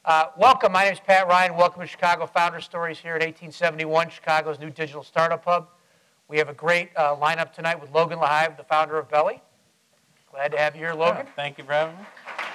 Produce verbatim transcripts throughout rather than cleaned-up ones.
Uh, welcome, my name is Pat Ryan. Welcome to Chicago Founder Stories here at eighteen seventy-one, Chicago's new digital startup hub. We have a great uh, lineup tonight with Logan LaHive, the founder of Belly. Glad to have you here, Logan. Yeah, thank you for having me.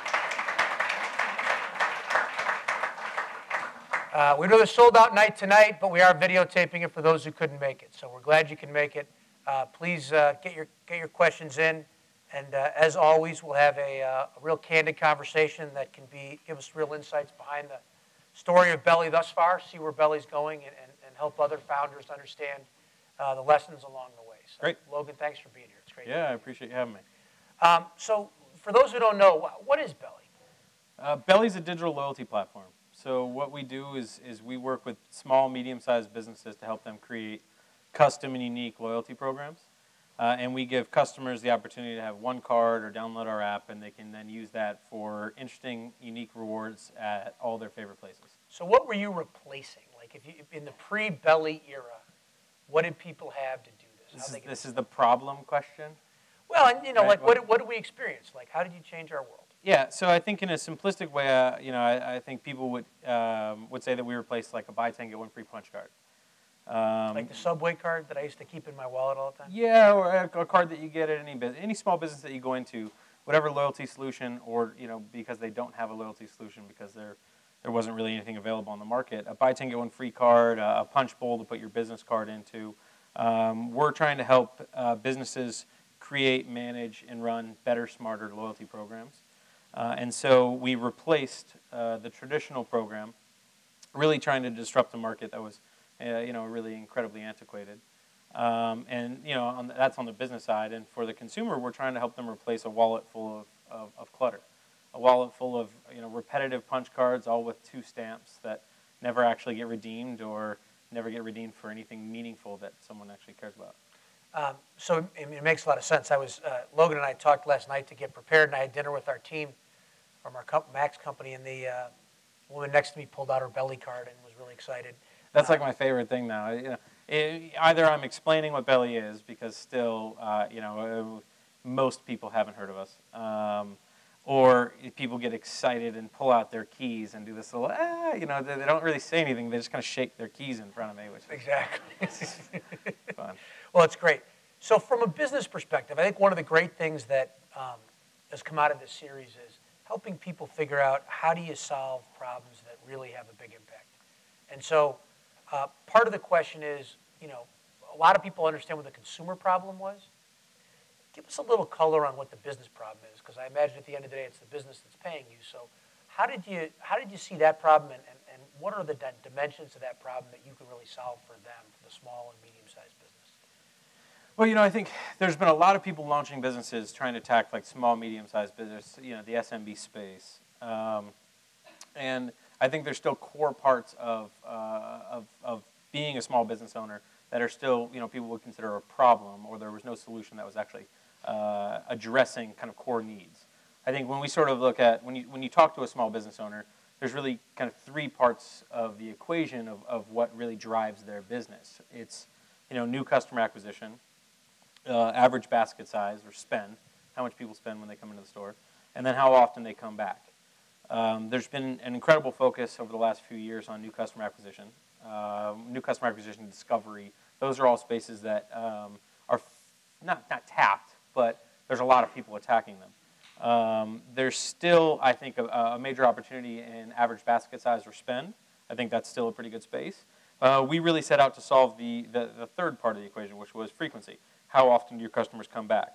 Uh, we know the sold out night tonight, but we are videotaping it for those who couldn't make it. So we're glad you can make it. Uh, please uh, get your get your questions in. And uh, as always, we'll have a, uh, a real candid conversation that can be give us real insights behind the story of Belly thus far, see where Belly's going, and, and, and help other founders understand uh, the lessons along the way. So, great. Logan, thanks for being here. It's great. Yeah, I appreciate you having me. Um, so for those who don't know, what is Belly? Uh, Belly's a digital loyalty platform. So what we do is, is we work with small, medium-sized businesses to help them create custom and unique loyalty programs. Uh, and we give customers the opportunity to have one card or download our app, and they can then use that for interesting, unique rewards at all their favorite places. So what were you replacing? Like if you, in the pre-Belly era, what did people have to do this? This, How is, they this is the problem question. Well, and you know, right? like what, what, what did we experience? Like how did you change our world? Yeah, so I think in a simplistic way, uh, you know, I, I think people would um, would say that we replaced like a buy ten get one free punch card. Um, like the Subway card that I used to keep in my wallet all the time? Yeah, or a, a card that you get at any business, any small business that you go into, whatever loyalty solution, or you know, because they don't have a loyalty solution because there there wasn't really anything available on the market. A buy ten get one free card, a, a punch bowl to put your business card into. Um, we're trying to help uh, businesses create, manage, and run better, smarter loyalty programs. Uh, and so we replaced uh, the traditional program, really trying to disrupt the market that was, uh, you know, really incredibly antiquated. Um, and you know, on the, that's on the business side. And for the consumer, we're trying to help them replace a wallet full of, of, of clutter, a wallet full of you know repetitive punch cards, all with two stamps that never actually get redeemed or never get redeemed for anything meaningful that someone actually cares about. Um, so it, it makes a lot of sense. I was uh, Logan and I talked last night to get prepared, and I had dinner with our team from our co Max company, and the uh, woman next to me pulled out her Belly card and was really excited. That's uh, like my favorite thing now. You know, it, either I'm explaining what Belly is because still, uh, you know, uh, most people haven't heard of us, um, or people get excited and pull out their keys and do this little, ah, you know, they, they don't really say anything. They just kind of shake their keys in front of me, which is exactly fun. Well, it's great. So from a business perspective, I think one of the great things that um, has come out of this series is helping people figure out how do you solve problems that really have a big impact. And so uh, part of the question is, you know, a lot of people understand what the consumer problem was. Give us a little color on what the business problem is, because I imagine at the end of the day, it's the business that's paying you. So how did you, how did you see that problem, and, and, and what are the dimensions of that problem that you can really solve for them, for the small and medium-sized business? Well, you know, I think there's been a lot of people launching businesses trying to attack like small, medium-sized business, you know, the S M B space. Um, and I think there's still core parts of, uh, of, of being a small business owner that are still, you know, people would consider a problem, or there was no solution that was actually uh, addressing kind of core needs. I think when we sort of look at, when you, when you talk to a small business owner, there's really kind of three parts of the equation of, of what really drives their business. It's, you know, new customer acquisition, Uh, average basket size or spend, how much people spend when they come into the store, and then how often they come back. Um, there's been an incredible focus over the last few years on new customer acquisition, uh, new customer acquisition discovery. Those are all spaces that um, are f not, not tapped, but there's a lot of people attacking them. Um, there's still, I think, a, a major opportunity in average basket size or spend. I think that's still a pretty good space. Uh, we really set out to solve the, the, the third part of the equation, which was frequency. How often do your customers come back?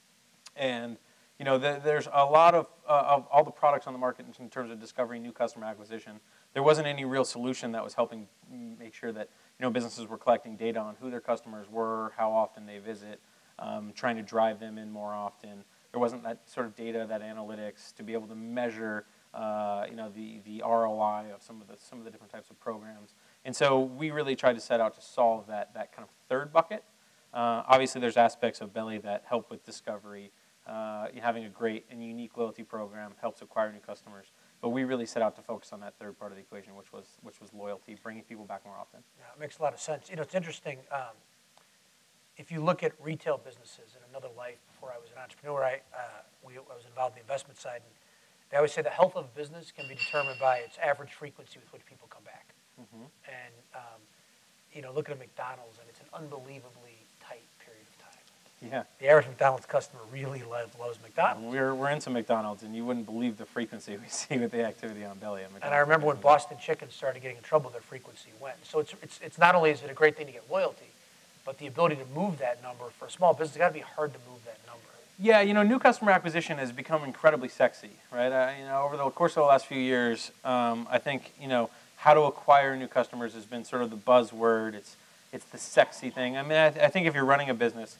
And you know, the, there's a lot of, uh, of all the products on the market in terms of discovering new customer acquisition. There wasn't any real solution that was helping make sure that you know businesses were collecting data on who their customers were, how often they visit, um, trying to drive them in more often. There wasn't that sort of data, that analytics to be able to measure uh, you know the the R O I of some of the some of the different types of programs. And so we really tried to set out to solve that that kind of third bucket. Uh, obviously, there's aspects of Belly that help with discovery. Uh, having a great and unique loyalty program helps acquire new customers. But we really set out to focus on that third part of the equation, which was which was loyalty, bringing people back more often. Yeah, it makes a lot of sense. You know, it's interesting. Um, if you look at retail businesses in another life, before I was an entrepreneur, I uh, we, I was involved in the investment side, and, They always say the health of a business can be determined by its average frequency with which people come back. Mm-hmm. And, um, you know, look at a McDonald's, and it's an unbelievably tight period of time. Yeah. The average McDonald's customer really loves, loves McDonald's. We're, we're into McDonald's, and you wouldn't believe the frequency we see with the activity on Belly at McDonald's. And I remember when Boston Chicken started getting in trouble, their frequency went. So it's, it's, it's not only is it a great thing to get loyalty, but the ability to move that number for a small business, it's got to be hard to move that number. Yeah, you know, new customer acquisition has become incredibly sexy, right? Uh, you know, over the course of the last few years, um, I think, you know, how to acquire new customers has been sort of the buzzword. It's it's the sexy thing. I mean, I, th I think if you're running a business,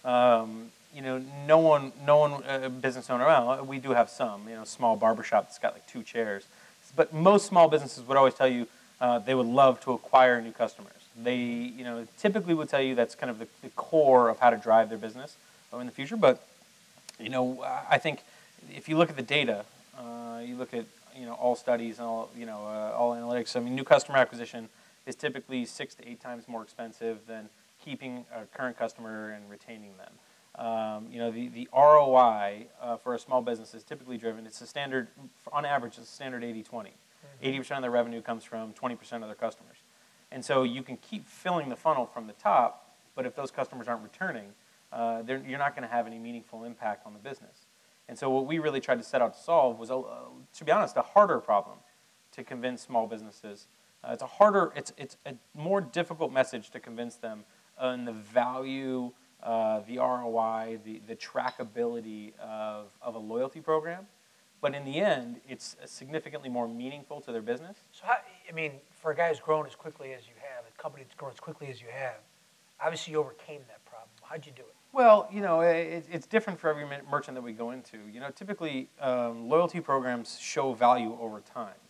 um, you know, no one, no one, a uh, business owner, well, we do have some, you know, small barbershop that's got like two chairs. But most small businesses would always tell you uh, they would love to acquire new customers. They, you know, typically would tell you that's kind of the, the core of how to drive their business in the future. But you know, I think if you look at the data, uh, you look at you know all studies and all you know uh, all analytics. I mean, new customer acquisition is typically six to eight times more expensive than keeping a current customer and retaining them. Um, you know, the the R O I uh, for a small business is typically driven. It's a standard, on average, it's a standard eighty twenty. eighty percent of their revenue comes from twenty percent of their customers, and so you can keep filling the funnel from the top, but if those customers aren't returning, Uh, you're not going to have any meaningful impact on the business. And so what we really tried to set out to solve was, a, uh, to be honest, a harder problem to convince small businesses. Uh, it's a harder, it's, it's a more difficult message to convince them on the value, uh, the R O I, the, the trackability of, of a loyalty program. But in the end, it's significantly more meaningful to their business. So, how, I mean, for a guy who's grown as quickly as you have, a company that's grown as quickly as you have, obviously you overcame that problem. How'd you do it? Well, you know, it, it's different for every merchant that we go into. You know, typically um, loyalty programs show value over time.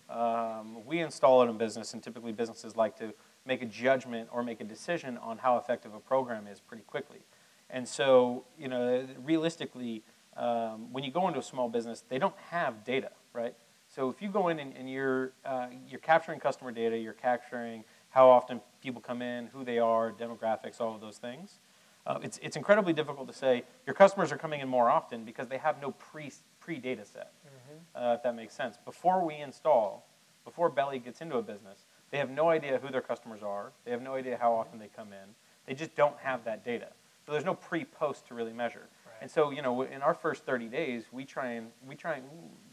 Um, we install it in business, and typically businesses like to make a judgment or make a decision on how effective a program is pretty quickly. And so, you know, realistically, um, when you go into a small business, they don't have data, right? So if you go in and, and you're uh, you're capturing customer data, you're capturing how often people come in, who they are, demographics, all of those things. Uh, it's, it's incredibly difficult to say your customers are coming in more often because they have no pre, pre-data set, mm-hmm. uh, if that makes sense. Before we install, before Belly gets into a business, they have no idea who their customers are. They have no idea how often they come in. They just don't have that data. So there's no pre-post to really measure. Right. And so, you know, in our first thirty days, we try and, we try and,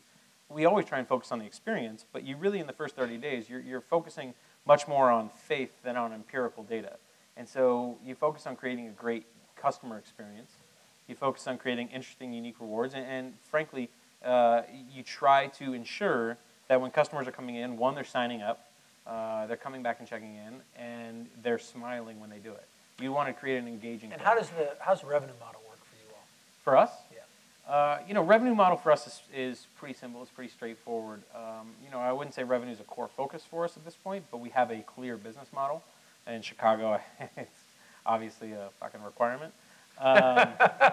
we always try and focus on the experience, but you really, in the first thirty days, you're, you're focusing much more on faith than on empirical data. And so you focus on creating a great customer experience. You focus on creating interesting, unique rewards. And, and frankly, uh, you try to ensure that when customers are coming in, one, they're signing up, uh, they're coming back and checking in, and they're smiling when they do it. You want to create an engaging And program. how does the how's the revenue model work for you all? For us? Yeah. Uh, you know, revenue model for us is, is pretty simple. It's pretty straightforward. Um, you know, I wouldn't say revenue is a core focus for us at this point, but we have a clear business model. In Chicago, it's obviously a fucking requirement. Um,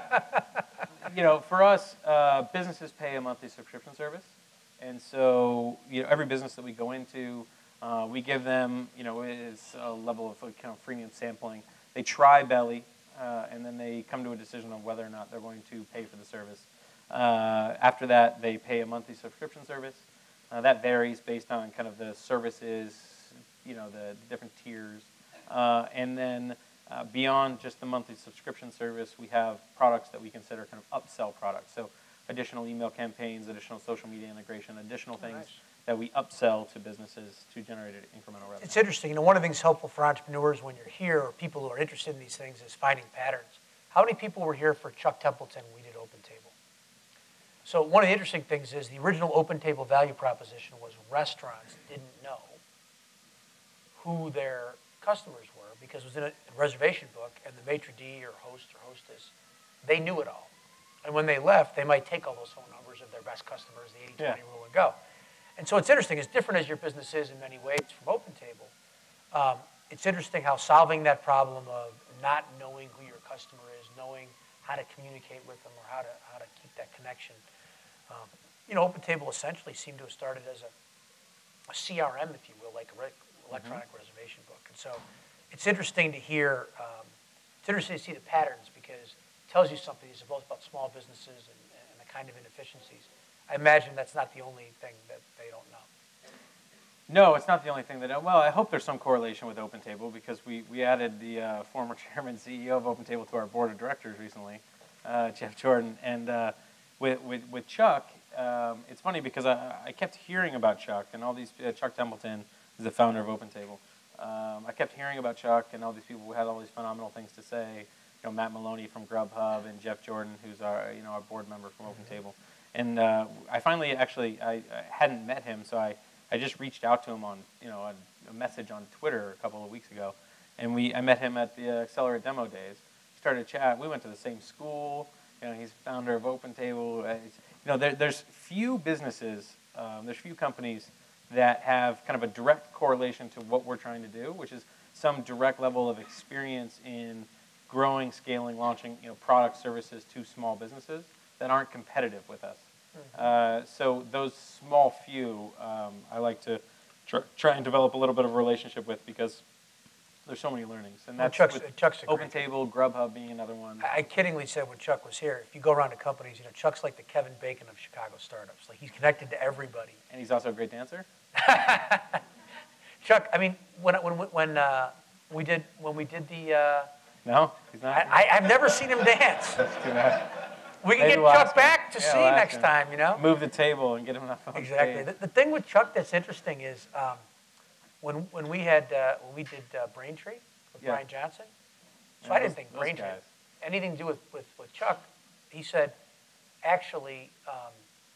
you know, for us, uh, businesses pay a monthly subscription service. And so, you know, every business that we go into, uh, we give them, you know, is a level of kind of freemium sampling. They try Belly, uh, and then they come to a decision on whether or not they're going to pay for the service. Uh, after that, they pay a monthly subscription service. Uh, that varies based on kind of the services, you know, the different tiers. Uh, and then uh, beyond just the monthly subscription service, we have products that we consider kind of upsell products. So additional email campaigns, additional social media integration, additional things nice. that we upsell to businesses to generate incremental revenue. It's interesting. You know, one of the things helpful for entrepreneurs when you're here, or people who are interested in these things, is finding patterns. How many people were here for Chuck Templeton when we did Open Table? So one of the interesting things is the original Open Table value proposition was restaurants didn't know who their customers were because it was in a reservation book, and the maitre d' or host or hostess, they knew it all. And when they left, they might take all those phone numbers of their best customers, the eighty twenty yeah. rule, and go. And so it's interesting. As different as your business is in many ways from Open Table, um, it's interesting how solving that problem of not knowing who your customer is, knowing how to communicate with them or how to, how to keep that connection. Um, you know, Open Table essentially seemed to have started as a, a C R M, if you will, like a re electronic mm-hmm. reservation book. And so it's interesting to hear, um, it's interesting to see the patterns because it tells you something. It's both about small businesses and, and the kind of inefficiencies. I imagine that's not the only thing that they don't know. No, it's not the only thing that, well, I hope there's some correlation with OpenTable because we, we added the uh, former chairman, C E O of OpenTable to our board of directors recently, uh, Jeff Jordan. And uh, with, with, with Chuck, um, it's funny because I, I kept hearing about Chuck and all these, uh, Chuck Templeton is the founder of OpenTable. Um, I kept hearing about Chuck and all these people who had all these phenomenal things to say. You know, Matt Maloney from Grubhub and Jeff Jordan, who's our, you know, our board member from OpenTable. And uh, I finally actually, I, I hadn't met him, so I, I just reached out to him on, you know, a, a message on Twitter a couple of weeks ago. And we, I met him at the uh, Accelerate Demo Days. Started to chat. We went to the same school. You know, he's founder of OpenTable. Uh, you know, there, there's few businesses, um, there's few companies that have kind of a direct correlation to what we're trying to do, which is some direct level of experience in growing, scaling, launching, you know, products, services to small businesses that aren't competitive with us. Uh, so those small few, um, I like to tr try and develop a little bit of a relationship with because there's so many learnings. And that's well, Chuck's, Chuck's a OpenTable, Grubhub being another one. I, I kiddingly said when Chuck was here, if you go around to companies, you know, Chuck's like the Kevin Bacon of Chicago startups. Like he's connected to everybody. And he's also a great dancer. Chuck, I mean, when when when uh, we did when we did the. Uh, no, he's not. I, I've never seen him dance. That's too bad. We can Maybe get we'll Chuck back to yeah, see we'll next him. time, you know? Move the table and get him up on Exactly. stage. The, the thing with Chuck that's interesting is um, when when we had uh, when we did uh, Braintree with yeah. Brian Johnson. So yeah, I didn't those, think those Braintree guys. had anything to do with, with, with Chuck. He said, actually, um,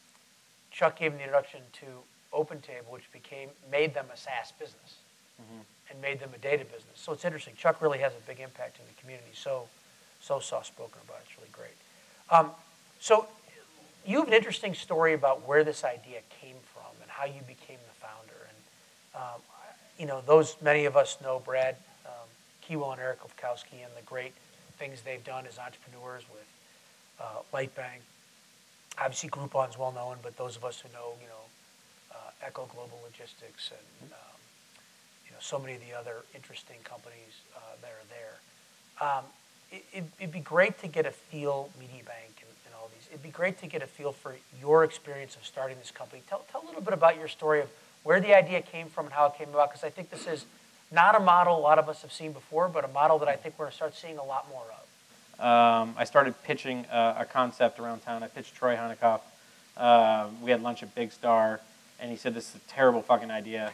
Chuck gave him the introduction to OpenTable, which became made them a SaaS business mm-hmm. and made them a data business. So it's interesting. Chuck really has a big impact in the community. So so soft spoken about it. It's really great. Um, so. You have an interesting story about where this idea came from and how you became the founder. And um, you know, those many of us know Brad um, Keywell and Eric Lefkowski and the great things they've done as entrepreneurs with uh, Lightbank. Obviously, Groupon's well known, but those of us who know, you know, uh, Echo Global Logistics and um, you know, so many of the other interesting companies uh, that are there. Um, it, it, it'd be great to get a feel, MediaBank and, and all these. It'd be great to get a feel for your experience of starting this company. Tell, tell a little bit about your story of where the idea came from and how it came about, because I think this is not a model a lot of us have seen before, but a model that I think we're going to start seeing a lot more of. Um, I started pitching uh, a concept around town. I pitched Troy Honeykoff. Uh, we had lunch at Big Star, and he said, "This is a terrible fucking idea."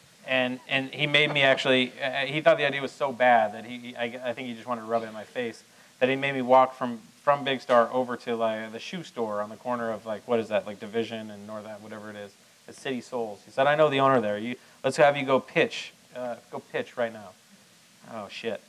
And and he made me actually. Uh, he thought the idea was so bad that he. I, I think he just wanted to rub it in my face. That he made me walk from from Big Star over to like the shoe store on the corner of like what is that like Division and North whatever it is, the City Souls. He said, "I know the owner there. You let's have you go pitch. Uh, go pitch right now." Oh shit.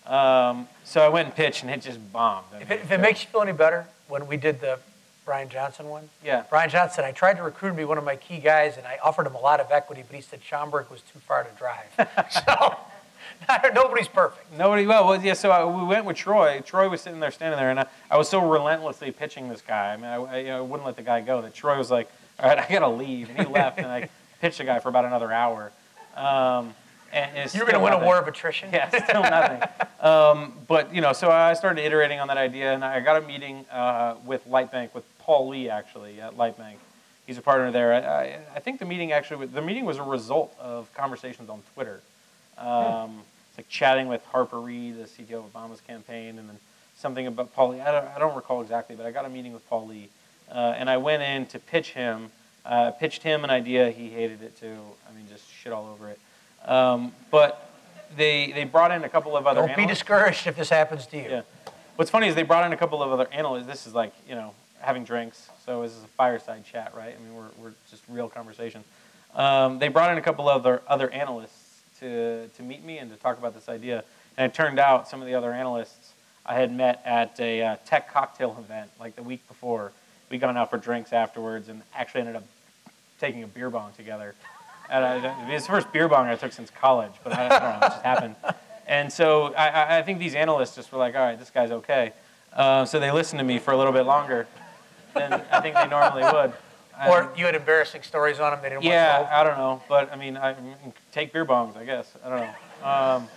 Um, so I went and pitched, and it just bombed. I If mean, it, if it makes you feel any better, when we did the Brian Johnson one, yeah. Brian Johnson, I tried to recruit him to be one of my key guys, and I offered him a lot of equity, but he said Schaumburg was too far to drive. So not, nobody's perfect. Nobody, well, well yeah, so I, we went with Troy. Troy was sitting there, standing there, and I, I was so relentlessly pitching this guy. I mean, I, I, you know, I wouldn't let the guy go, that Troy was like, all right, I got to leave. And he left, and I pitched the guy for about another hour. Um, And it's You're going to win nothing. a war of attrition? Yeah, still nothing. Um, but, you know, so I started iterating on that idea, and I got a meeting uh, with Lightbank, with Paul Lee, actually, at Lightbank. He's a partner there. I, I think the meeting actually, the meeting was a result of conversations on Twitter. Um, hmm. It's like chatting with Harper Reid, the C T O of Obama's campaign, and then something about Paul Lee. I don't, I don't recall exactly, but I got a meeting with Paul Lee. Uh, and I went in to pitch him, uh, pitched him an idea. He hated it, too. I mean, just shit all over it. Um, but they they brought in a couple of other Don't analysts. be discouraged if this happens to you. Yeah. What's funny is they brought in a couple of other analysts. This is like, you know, having drinks. So this is a fireside chat, right? I mean, we're, we're just real conversation. Um, they brought in a couple of other, other analysts to, to meet me and to talk about this idea. And it turned out some of the other analysts I had met at a uh, tech cocktail event like the week before. We'd gone out for drinks afterwards and actually ended up taking a beer bong together. And I, it was the first beer bong I took since college, but I, I don't know, it just happened. And so I, I think these analysts just were like, all right, this guy's okay. Uh, so they listened to me for a little bit longer than I think they normally would. Or um, you had embarrassing stories on them they didn't yeah, want to I don't know. But, I mean, I take beer bongs, I guess. I don't know. Um,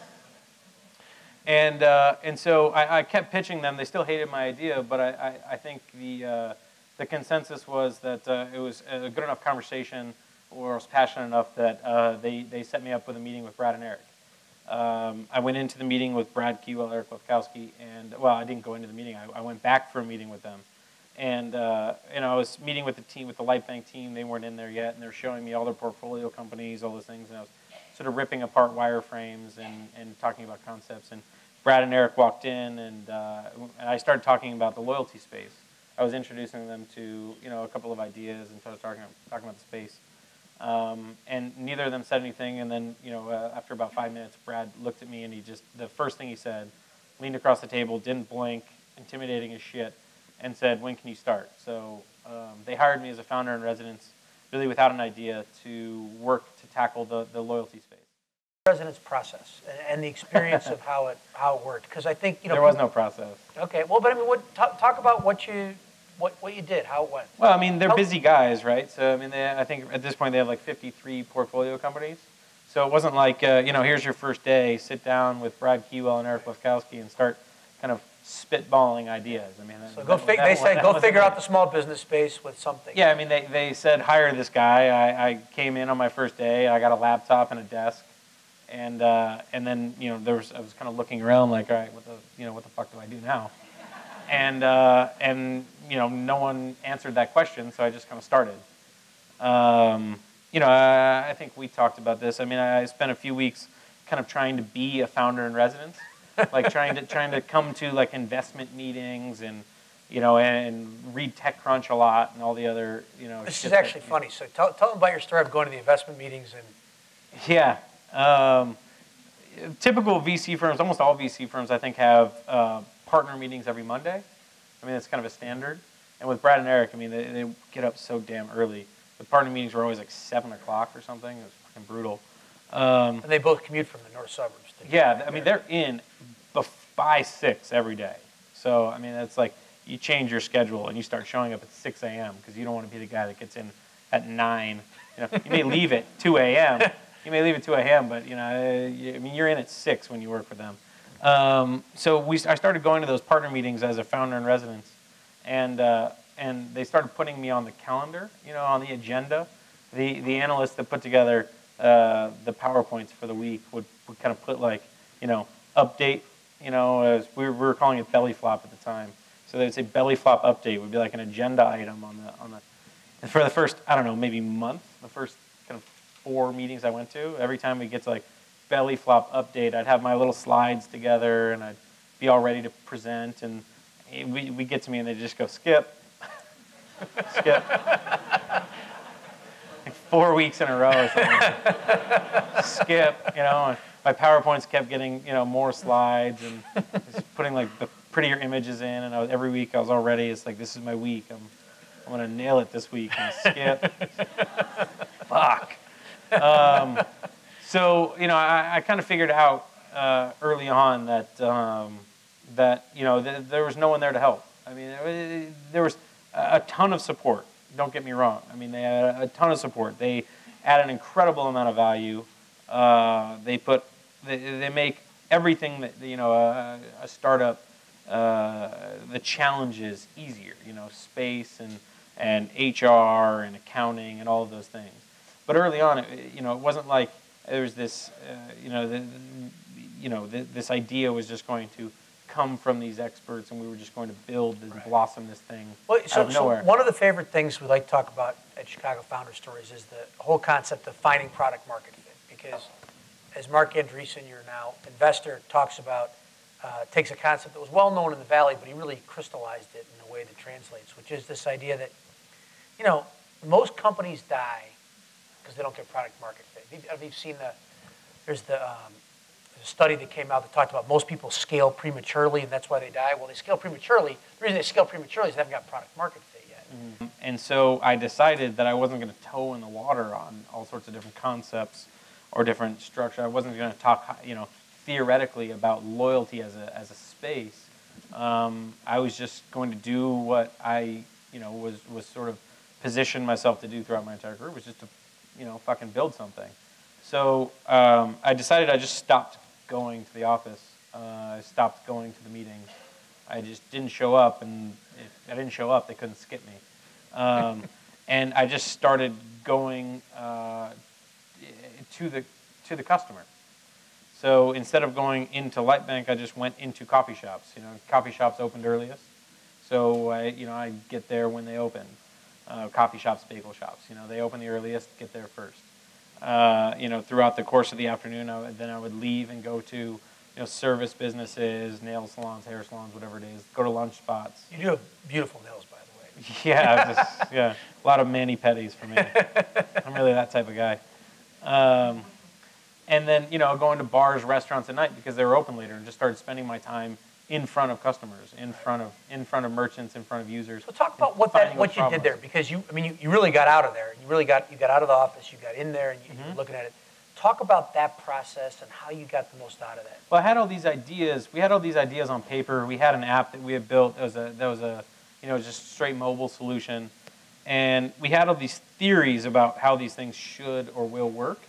and uh, and so I, I kept pitching them. They still hated my idea, but I, I, I think the... Uh, the consensus was that uh, it was a good enough conversation, or I was passionate enough that uh, they, they set me up with a meeting with Brad and Eric. Um, I went into the meeting with Brad Keywell, Eric Lefkowski, and, well, I didn't go into the meeting. I, I went back for a meeting with them. And, uh, you know, I was meeting with the team, with the Lightbank team. They weren't in there yet, and they're showing me all their portfolio companies, all those things. And I was sort of ripping apart wireframes and, and talking about concepts. And Brad and Eric walked in, and, uh, and I started talking about the loyalty space. I was introducing them to, you know, a couple of ideas, and started talking, talking about the space. Um, and neither of them said anything, and then, you know, uh, after about five minutes, Brad looked at me, and he just, the first thing he said, leaned across the table, didn't blink, intimidating as shit, and said, when can you start? So um, they hired me as a founder in residence, really without an idea, to work to tackle the, the loyalty space. Residence process and the experience of how it how it worked, because I think, you know, there was no process. Okay, well, but I mean, what talk, talk about what you what what you did, how it went. Well, I mean, they're busy guys, right? So I mean, they, I think at this point they have like fifty-three portfolio companies. So it wasn't like uh, you know, here's your first day, sit down with Brad Keywell and Eric Lefkowski and start kind of spitballing ideas. I mean, so that, go that, fig- that, they said go figure it. out the small business space with something. Yeah, I mean, they they said hire this guy. I, I came in on my first day. I got a laptop and a desk. And uh, and then, you know, there was I was kind of looking around like, all right, what the you know what the fuck do I do now? And uh, and you know, no one answered that question, so I just kind of started. Um, you know, I, I think we talked about this. I mean, I spent a few weeks kind of trying to be a founder in residence, like trying to trying to come to like investment meetings and you know and read TechCrunch a lot and all the other you know. This is actually that, funny. So tell tell them about your story of going to the investment meetings and. Yeah. Um, typical V C firms, almost all V C firms, I think, have uh, partner meetings every Monday. I mean, that's kind of a standard. And with Brad and Eric, I mean, they, they get up so damn early. The partner meetings were always like seven o'clock or something. It was fucking brutal. Um, and they both commute from the north suburbs. Yeah, I mean, they're in by six every day. So, I mean, it's like you change your schedule and you start showing up at six a m because you don't want to be the guy that gets in at nine. You know, you may leave at two a m You may leave at two a m, but you know, I mean, you're in at six when you work for them. Um, so we, I started going to those partner meetings as a founder in residence, and uh, and they started putting me on the calendar, you know, on the agenda. The the analysts that put together uh, the PowerPoints for the week would, would kind of put like, you know, update, you know, as we were, we were calling it belly flop at the time. So they'd say belly flop update would be like an agenda item on the on the. And for the first, I don't know, maybe month, the first kind of four meetings I went to, every time we get to like belly flop update, I'd have my little slides together and I'd be all ready to present, and we we get to me and they just go skip, skip, like four weeks in a row or something. Skip, you know. And my PowerPoints kept getting you know more slides and just putting like the prettier images in, and I was, every week I was all ready. It's like, this is my week. I'm I'm gonna nail it this week. And skip. Fuck. Um, so you know, I, I kind of figured out uh, early on that um, that you know th there was no one there to help. I mean, it, there was a ton of support. Don't get me wrong. I mean, they had a ton of support. They add an incredible amount of value. Uh, they put they, they make everything that you know a, a startup uh, the challenges easier. You know, space and and H R and accounting and all of those things. But early on, it, you know, it wasn't like there was this, uh, you know, the, you know, the, this idea was just going to come from these experts, and we were just going to build and right. blossom this thing well, so, out of nowhere. So one of the favorite things we like to talk about at Chicago Founder Stories is the whole concept of finding product market fit. Because as Mark Andreesen, your now investor, talks about, uh, takes a concept that was well known in the Valley, but he really crystallized it in a way that translates, which is this idea that, you know, most companies die because they don't get product market fit. Have you seen the, there's the um, there's a study that came out that talked about most people scale prematurely and that's why they die. Well, they scale prematurely. The reason they scale prematurely is they haven't got product market fit yet. Mm-hmm. And so I decided that I wasn't going to toe in the water on all sorts of different concepts or different structure. I wasn't going to talk, you know, theoretically about loyalty as a, as a space. Um, I was just going to do what I, you know, was, was sort of positioned myself to do throughout my entire career, was just to you know, fucking build something. So um, I decided I just stopped going to the office. Uh, I stopped going to the meetings. I just didn't show up, and if I didn't show up, they couldn't skip me. Um, and I just started going uh, to the to the customer. So instead of going into Lightbank, I just went into coffee shops. You know, coffee shops opened earliest, so I, you know, I get there when they open. Uh, coffee shops, bagel shops. You know, they open the earliest, get there first. Uh, you know, throughout the course of the afternoon, I would, then I would leave and go to, you know, service businesses, nail salons, hair salons, whatever it is. Go to lunch spots. You do have beautiful nails, by the way. Yeah, just, yeah, a lot of mani-pedis for me. I'm really that type of guy. Um, and then, you know, going to bars, restaurants at night because they were open later, and just started spending my time in front of customers, in front of in front of merchants, in front of users. So talk about what that what you did there, because you I mean you, you really got out of there. You really got you got out of the office. You got in there and you, mm-hmm. you were looking at it. Talk about that process and how you got the most out of that. Well, I had all these ideas. We had all these ideas on paper. We had an app that we had built. That was a that was a you know just straight mobile solution, and we had all these theories about how these things should or will work.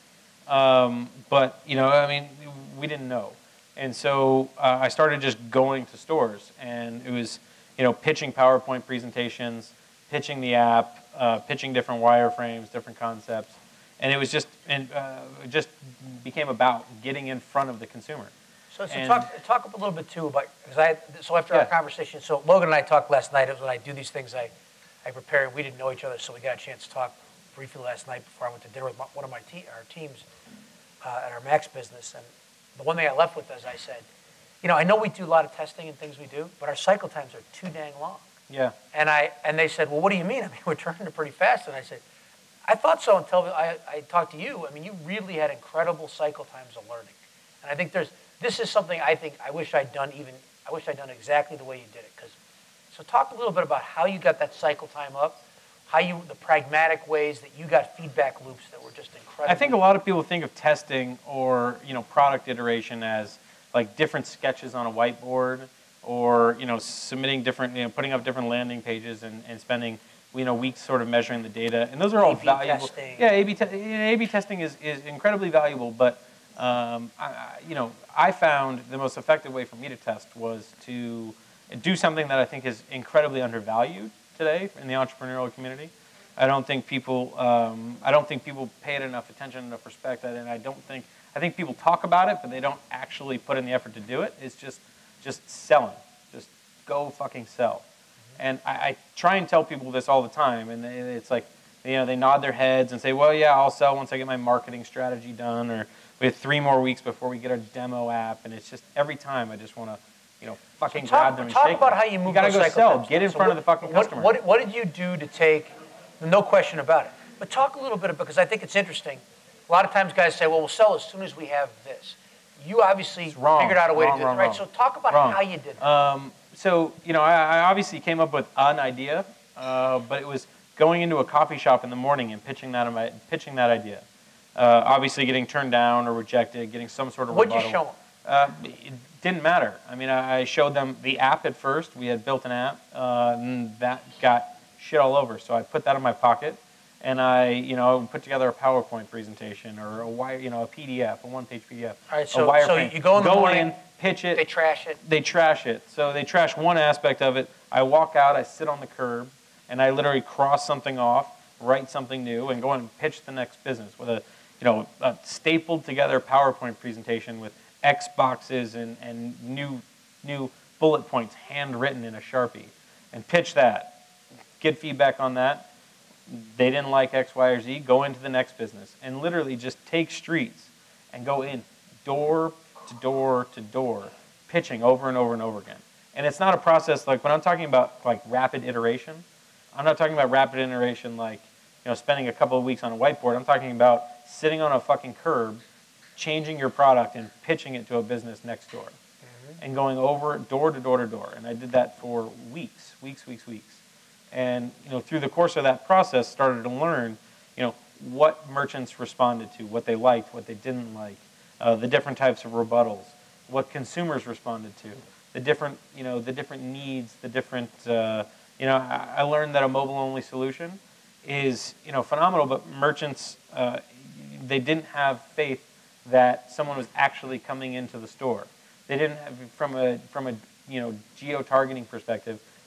Um, but you know, I mean, we didn't know. And so uh, I started just going to stores, and it was, you know, pitching PowerPoint presentations, pitching the app, uh, pitching different wireframes, different concepts, and it was just, and uh, it just became about getting in front of the consumer. So, so and, talk talk a little bit too about, because I so after yeah. our conversation, so Logan and I talked last night. It was when I do these things, I I prepare. We didn't know each other, so we got a chance to talk briefly last night before I went to dinner with my, one of my te our teams uh, at our Max business. And the one thing I left with is I said, you know, I know we do a lot of testing and things we do, but our cycle times are too dang long. Yeah. And I and they said, well, what do you mean? I mean, we're turning it pretty fast. And I said, I thought so until I, I talked to you. I mean, you really had incredible cycle times of learning. And I think there's, this is something I think I wish I'd done even, I wish I'd done exactly the way you did it. Cause, so talk a little bit about how you got that cycle time up, how you, the pragmatic ways that you got feedback loops that were just incredible. I think a lot of people think of testing or, you know, product iteration as like different sketches on a whiteboard, or, you know, submitting different, you know, putting up different landing pages and, and spending, you know, weeks sort of measuring the data. And those are all A B valuable. Testing. Yeah, A B, te A B testing is, is incredibly valuable, but, um, I, I, you know, I found the most effective way for me to test was to do something that I think is incredibly undervalued today in the entrepreneurial community. I don't think people, um, I don't think people pay it enough attention, enough respect, and I don't think, I think people talk about it, but they don't actually put in the effort to do it. It's just, just selling. Just go fucking sell. Mm-hmm. And I, I try and tell people this all the time, and they, it's like, you know, they nod their heads and say, well, yeah, I'll sell once I get my marketing strategy done, or we have three more weeks before we get our demo app, and it's just every time I just want to, you know, fucking so talk, grab them and talk shake about them. how you move You gotta those go sell. times. Get in so front what, of the fucking what, customer. What, what did you do to take, no question about it, but talk a little bit about, because I think it's interesting. A lot of times guys say, well, we'll sell as soon as we have this. You obviously figured out a way wrong, to do wrong, it, right? wrong. So talk about wrong. how you did it. Um, so, you know, I, I obviously came up with an idea, uh, but it was going into a coffee shop in the morning and pitching that, pitching that idea. Uh, obviously getting turned down or rejected, getting some sort of What'd rebuttal. you show them? Uh, it didn't matter. I mean, I showed them the app at first. We had built an app, uh, and that got shit all over. So I put that in my pocket, and I, you know, put together a PowerPoint presentation or a wire, you know, a P D F, a one-page P D F. All right, so, a so wireframe. you go in the go morning, in, pitch it. They trash it. They trash it. So they trash one aspect of it. I walk out. I sit on the curb, and I literally cross something off, write something new, and go and pitch the next business with a, you know, a stapled together PowerPoint presentation with X boxes and, and new new bullet points handwritten in a Sharpie, and pitch that. Get feedback on that. They didn't like X, Y, or Z. Go into the next business and literally just take streets and go in door to door to door, pitching over and over and over again. And it's not a process like when I'm talking about like rapid iteration. I'm not talking about rapid iteration like, you know, spending a couple of weeks on a whiteboard. I'm talking about sitting on a fucking curb, changing your product and pitching it to a business next door, mm-hmm. and going over door to door to door. And I did that for weeks, weeks, weeks, weeks. And, you know, through the course of that process, started to learn, you know, what merchants responded to, what they liked, what they didn't like, uh, the different types of rebuttals, what consumers responded to, the different, you know, the different needs, the different, uh, you know, I, I learned that a mobile-only solution is, you know, phenomenal, but merchants, uh, they didn't have faith that someone was actually coming into the store. They didn't have, from a, from a, you know, geo-targeting perspective,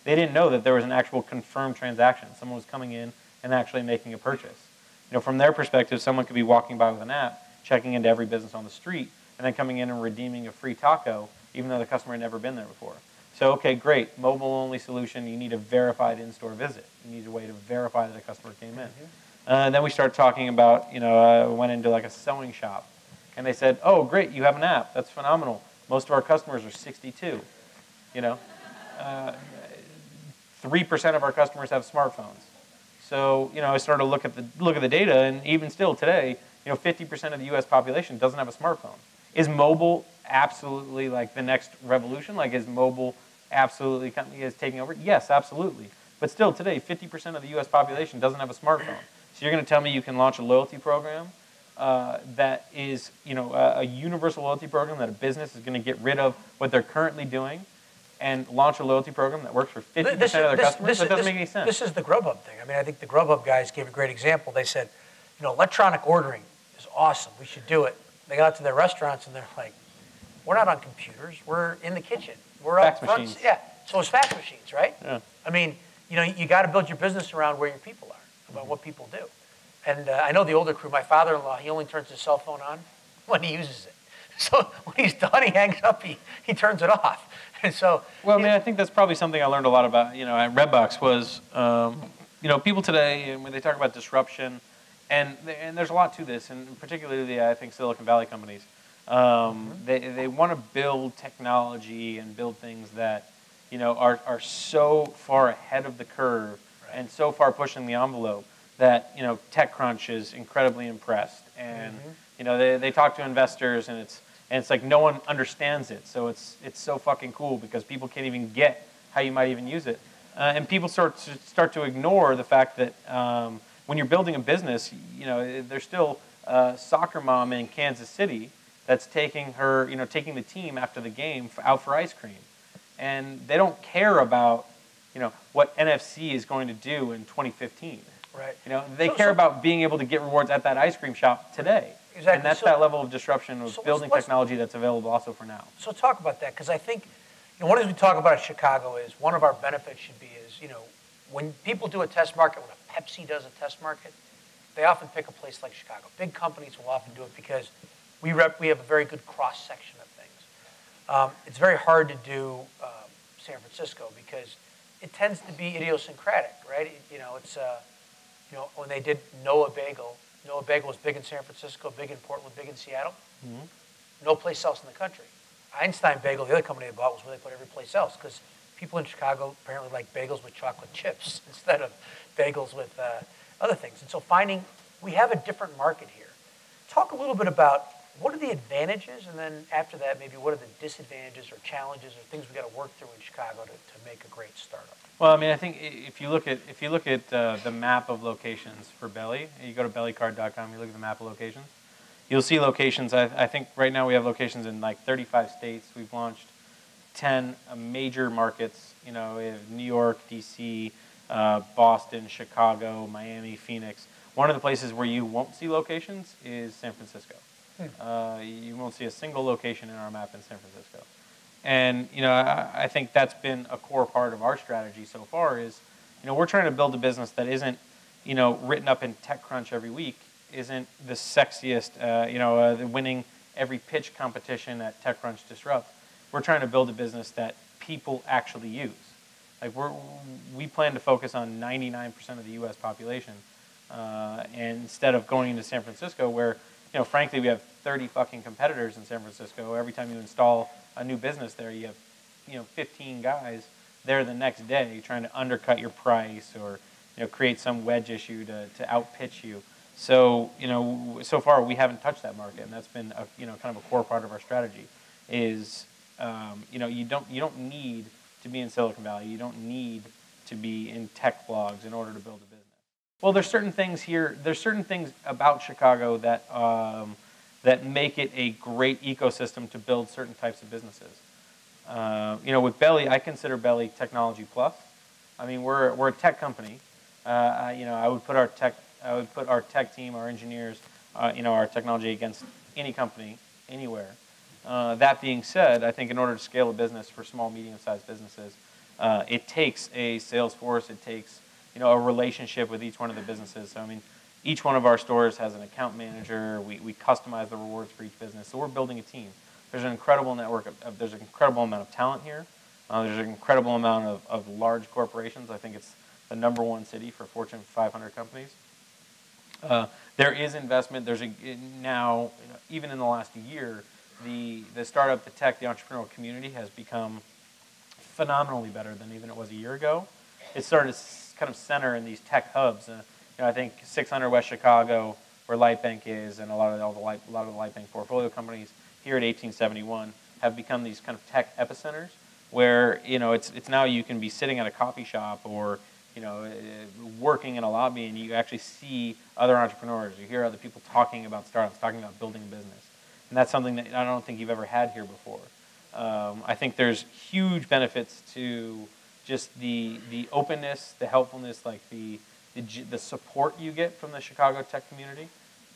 They didn't know that there was an actual confirmed transaction. Someone was coming in and actually making a purchase. You know, from their perspective, someone could be walking by with an app, checking into every business on the street, and then coming in and redeeming a free taco, even though the customer had never been there before. So, okay, great, mobile-only solution. You need a verified in-store visit. You need a way to verify that a customer came in. Mm-hmm. uh, and then we started talking about, you know, I uh, went into like a sewing shop, and they said, oh, great, you have an app. That's phenomenal. Most of our customers are sixty-two, you know. Uh, three percent of our customers have smartphones. So, you know, I started to look at the look at the data, and even still today, you know, fifty percent of the U S population doesn't have a smartphone. Is mobile absolutely like the next revolution? Like, is mobile absolutely is taking over? Yes, absolutely. But still today, fifty percent of the U S population doesn't have a smartphone. So you're going to tell me you can launch a loyalty program uh, that is, you know, a, a universal loyalty program that a business is going to get rid of what they're currently doing and launch a loyalty program that works for fifty percent of their this, customers? This, that doesn't this, make any sense. This is the Grubhub thing. I mean, I think the Grubhub guys gave a great example. They said, you know, electronic ordering is awesome. We should do it. They got to their restaurants and they're like, we're not on computers. We're in the kitchen. We're fax up front. Machines. Yeah. So it's fax machines, right? Yeah. I mean, you know, you got to build your business around where your people are, about mm-hmm. what people do. And uh, I know the older crew. My father-in-law, he only turns his cell phone on when he uses it. So when he's done, he hangs up. He he turns it off. And so, well, I mean, I think that's probably something I learned a lot about, you know, at Redbox was, um, you know, people today, and when they talk about disruption, and and there's a lot to this, and particularly, I think, Silicon Valley companies, um, mm-hmm. they they want to build technology and build things that, you know, are are so far ahead of the curve right. and so far pushing the envelope that, you know, TechCrunch is incredibly impressed, and mm-hmm. you know, they they talk to investors, and it's. And it's like no one understands it, so it's it's so fucking cool because people can't even get how you might even use it, uh, and people start to start to ignore the fact that um, when you're building a business, you know, there's still a soccer mom in Kansas City that's taking her, you know, taking the team after the game for, out for ice cream, and they don't care about, you know, what N F C is going to do in twenty fifteen. Right. You know, they so, care so, about being able to get rewards at that ice cream shop today. Exactly. And that's so, that level of disruption of so building let's, technology that's available also for now. So talk about that, because I think, you know, one of the things we talk about in Chicago is one of our benefits should be is, you know, when people do a test market, when a Pepsi does a test market, they often pick a place like Chicago. Big companies will often do it because we rep, we have a very good cross-section of things. Um, it's very hard to do um, San Francisco because it tends to be idiosyncratic, right? It, you know, it's, uh, you know, when they did Noah Bagel, Noah Bagel was big in San Francisco, big in Portland, big in Seattle. Mm-hmm. No place else in the country. Einstein Bagel, the other company they bought, was where they put every place else because people in Chicago apparently like bagels with chocolate chips instead of bagels with uh, other things. And so finding, we have a different market here. Talk a little bit about what are the advantages, and then after that, maybe what are the disadvantages or challenges or things we got to work through in Chicago to, to make a great startup? Well, I mean, I think if you look at if you look at uh, the map of locations for Belly, you go to belly card dot com, you look at the map of locations, you'll see locations. I, I think right now we have locations in like thirty-five states. We've launched ten uh, major markets. You know, we have New York, D C, uh, Boston, Chicago, Miami, Phoenix. One of the places where you won't see locations is San Francisco. Hmm. Uh, you won't see a single location in our map in San Francisco. And, you know, I, I think that's been a core part of our strategy so far is, you know, we're trying to build a business that isn't, you know, written up in TechCrunch every week, isn't the sexiest, uh, you know, uh, winning every pitch competition at TechCrunch Disrupt. We're trying to build a business that people actually use. Like, we're, we plan to focus on ninety-nine percent of the U S population, uh, and instead of going into San Francisco where, you know, frankly, we have thirty fucking competitors in San Francisco. Every time you install a new business there, you have, you know, fifteen guys there the next day trying to undercut your price or, you know, create some wedge issue to, to outpitch you. So, you know, so far we haven't touched that market, and that's been a, you know, kind of a core part of our strategy. Is, um, you know, you don't you don't need to be in Silicon Valley. You don't need to be in tech blogs in order to build a business. Well, there's certain things here. There's certain things about Chicago that um, that make it a great ecosystem to build certain types of businesses. Uh, you know, with Belly, I consider Belly technology plus. I mean, we're we're a tech company. Uh, I, you know, I would put our tech I would put our tech team, our engineers, uh, you know, our technology against any company anywhere. Uh, that being said, I think in order to scale a business for small, medium-sized businesses, Uh, it takes a sales force. It takes, you know, a relationship with each one of the businesses. So I mean, each one of our stores has an account manager. We, we customize the rewards for each business. So we're building a team. There's an incredible network of, of there's an incredible amount of talent here. Uh, there's an incredible amount of, of large corporations. I think it's the number one city for Fortune five hundred companies. Uh, there is investment. There's a, now, even in the last year, the, the startup, the tech, the entrepreneurial community has become phenomenally better than even it was a year ago. It started to kind of center in these tech hubs. Uh, you know, I think six hundred West Chicago, where Lightbank is, and a lot of all the Light, a lot of the Lightbank portfolio companies here at eighteen seventy-one have become these kind of tech epicenters, where you know it's it's now you can be sitting at a coffee shop or you know working in a lobby, and you actually see other entrepreneurs. You hear other people talking about startups, talking about building a business, and that's something that I don't think you've ever had here before. Um, I think there's huge benefits to just the the openness, the helpfulness, like the the, the support you get from the Chicago tech community.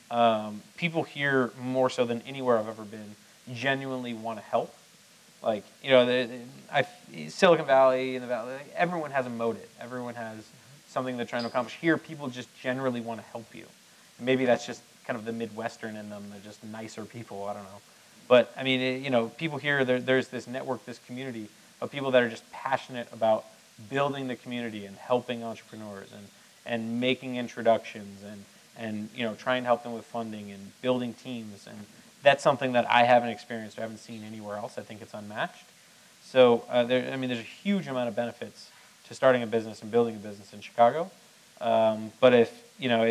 Um, people here more so than anywhere I've ever been genuinely want to help. Like you know, the, the, I, Silicon Valley in the Valley, everyone has a motive. Everyone has something they're trying to accomplish. Here, people just generally want to help you. And maybe that's just kind of the Midwestern in them. They're just nicer people. I don't know. But I mean, it, you know, people here, there, there's this network, this community of people that are just passionate about building the community and helping entrepreneurs and, and making introductions and, and, you know, trying to help them with funding and building teams. And that's something that I haven't experienced or haven't seen anywhere else. I think it's unmatched. So, uh, there, I mean, there's a huge amount of benefits to starting a business and building a business in Chicago. Um, but if, you know,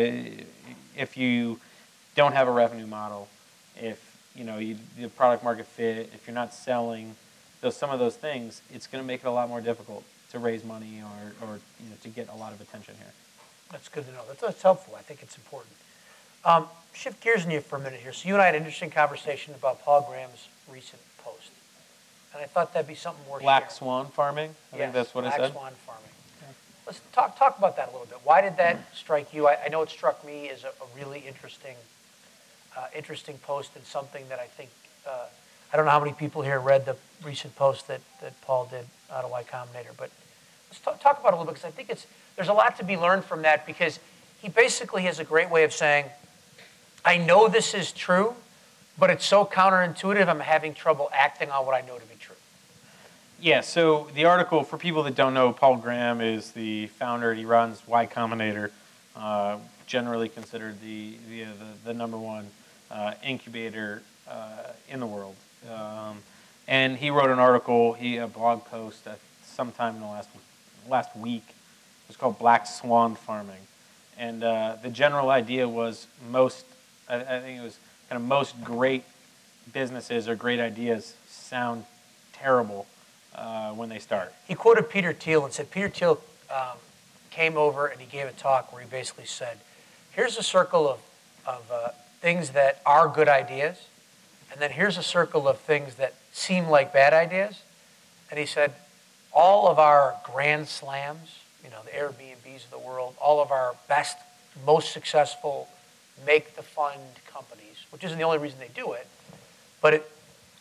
if you don't have a revenue model, if, you know, you, the product market fit, if you're not selling, those some of those things, it's going to make it a lot more difficult to raise money or, or you know, to get a lot of attention here. That's good to know. That's, that's helpful. I think it's important. Um, shift gears in you for a minute here. So you and I had an interesting conversation about Paul Graham's recent post. And I thought that'd be something more Black sharing. swan farming? I yes, think that's what black it said. swan farming. Yeah. Let's talk, talk about that a little bit. Why did that strike you? I, I know it struck me as a, a really interesting uh, interesting post and something that I think, uh, I don't know how many people here read the recent post that, that Paul did out of Y Combinator, but let's talk, talk about it a little bit because I think it's, there's a lot to be learned from that because he basically has a great way of saying, I know this is true, but it's so counterintuitive, I'm having trouble acting on what I know to be true. Yeah, so the article, for people that don't know, Paul Graham is the founder. He runs Y Combinator, uh, generally considered the, the, the, the number one uh, incubator uh, in the world. Um, and he wrote an article, he a blog post uh, sometime in the last, last week. It was called Black Swan Farming. And uh, the general idea was most, I, I think it was kind of most great businesses or great ideas sound terrible uh, when they start. He quoted Peter Thiel and said, Peter Thiel um, came over and he gave a talk where he basically said, here's a circle of, of uh, things that are good ideas, and then here's a circle of things that seem like bad ideas. And he said, all of our grand slams, you know, the Airbnbs of the world, all of our best, most successful make-the-fund companies, which isn't the only reason they do it, but it,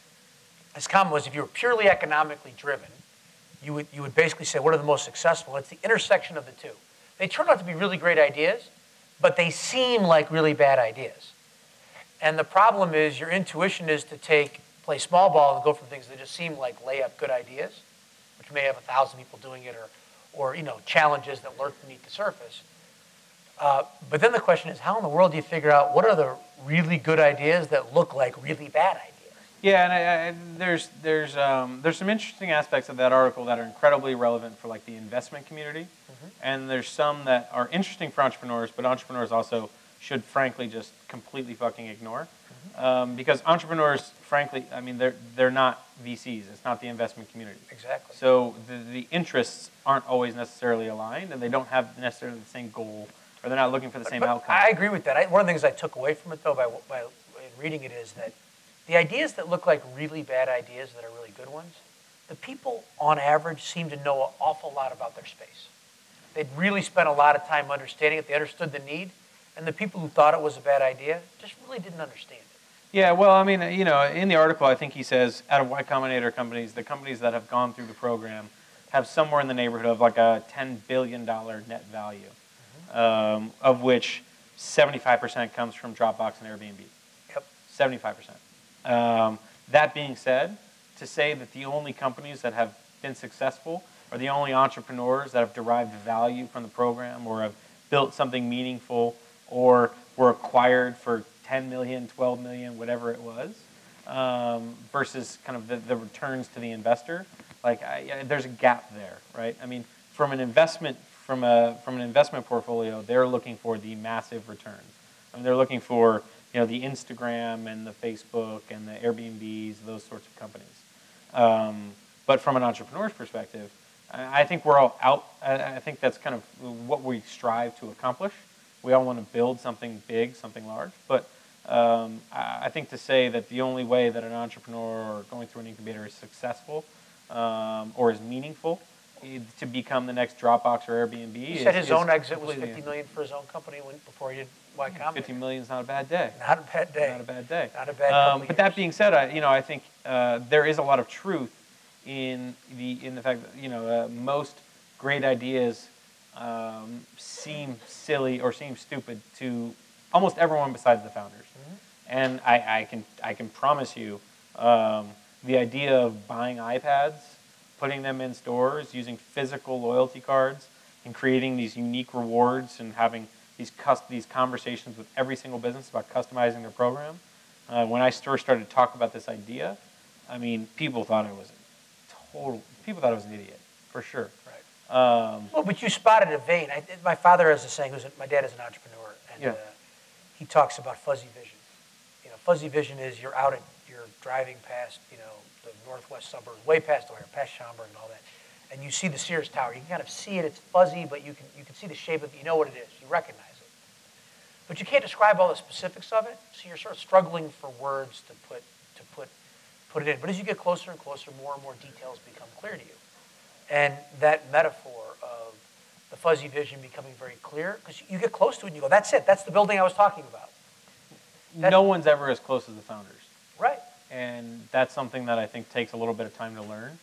his comment was if you were purely economically driven, you would, you would basically say, what are the most successful? It's the intersection of the two. They turn out to be really great ideas, but they seem like really bad ideas. And the problem is your intuition is to take, play small ball and go for things that just seem like layup good ideas, which may have a thousand people doing it, or, or you know, challenges that lurk beneath the surface. Uh, but then the question is, how in the world do you figure out what are the really good ideas that look like really bad ideas? Yeah, and, I, and there's there's um, there's some interesting aspects of that article that are incredibly relevant for like the investment community, mm-hmm. and there's some that are interesting for entrepreneurs, but entrepreneurs also should frankly just completely fucking ignore, mm-hmm. um, because entrepreneurs, frankly, I mean they're they're not V Cs. It's not the investment community. Exactly. So the the interests aren't always necessarily aligned, and they don't have necessarily the same goal, or they're not looking for the same but outcome. I agree with that. I, one of the things I took away from it, though, by, by reading it is that the ideas that look like really bad ideas that are really good ones, the people, on average, seem to know an awful lot about their space. They'd really spent a lot of time understanding it. They understood the need. And the people who thought it was a bad idea just really didn't understand it. Yeah, well, I mean, you know, in the article, I think he says, out of Y Combinator companies, the companies that have gone through the program have somewhere in the neighborhood of like a ten billion dollar net value, mm-hmm. um, of which seventy-five percent comes from Dropbox and Airbnb. Yep. seventy-five percent. Um, that being said, to say that the only companies that have been successful are the only entrepreneurs that have derived value from the program or have built something meaningful or were acquired for ten million, twelve million, whatever it was, um, versus kind of the, the returns to the investor, like I, I, there's a gap there, right? I mean, from an investment from a from an investment portfolio, they're looking for the massive returns. I mean, they're looking for you know the Instagram and the Facebook and the Airbnbs, those sorts of companies. Um, but from an entrepreneur's perspective, I, I think we're all out. I, I think that's kind of what we strive to accomplish. We all want to build something big, something large, but um, I, I think to say that the only way that an entrepreneur or going through an incubator is successful um, or is meaningful to become the next Dropbox or Airbnb. He said is, his own is exit was fifty million for his own company when, before he did Y Combinator. fifty million is not a bad day. Not a bad day. Not a bad day. Not a bad um, But But that being said, I, you know, I think uh, there is a lot of truth in the in the fact that you know uh, most great ideas um, seem silly or seem stupid to almost everyone besides the founders. Mm-hmm. And I, I can I can promise you, um, the idea of buying iPads, putting them in stores, using physical loyalty cards, and creating these unique rewards and having these cus- these conversations with every single business about customizing their program. Uh, when I first started to talk about this idea, I mean, people thought I was a total. People thought I was an idiot, for sure. Right. Um, well, but you spotted a vein. I, my father has a saying. Who's a, my dad is an entrepreneur, and yeah. uh, he talks about fuzzy vision. You know, fuzzy vision is you're out at you're driving past you know the northwest suburbs, way past O'Hare, past Schaumburg and all that, and you see the Sears Tower. You can kind of see it. It's fuzzy, but you can you can see the shape of it. You know what it is. You recognize it. But you can't describe all the specifics of it, so you're sort of struggling for words to put to put put it in. But as you get closer and closer, more and more details become clear to you. And that metaphor of the fuzzy vision becoming very clear, because you get close to it and you go, that's it, that's the building I was talking about. That's, no one's ever as close as the founders. Right. And that's something that I think takes a little bit of time to learn.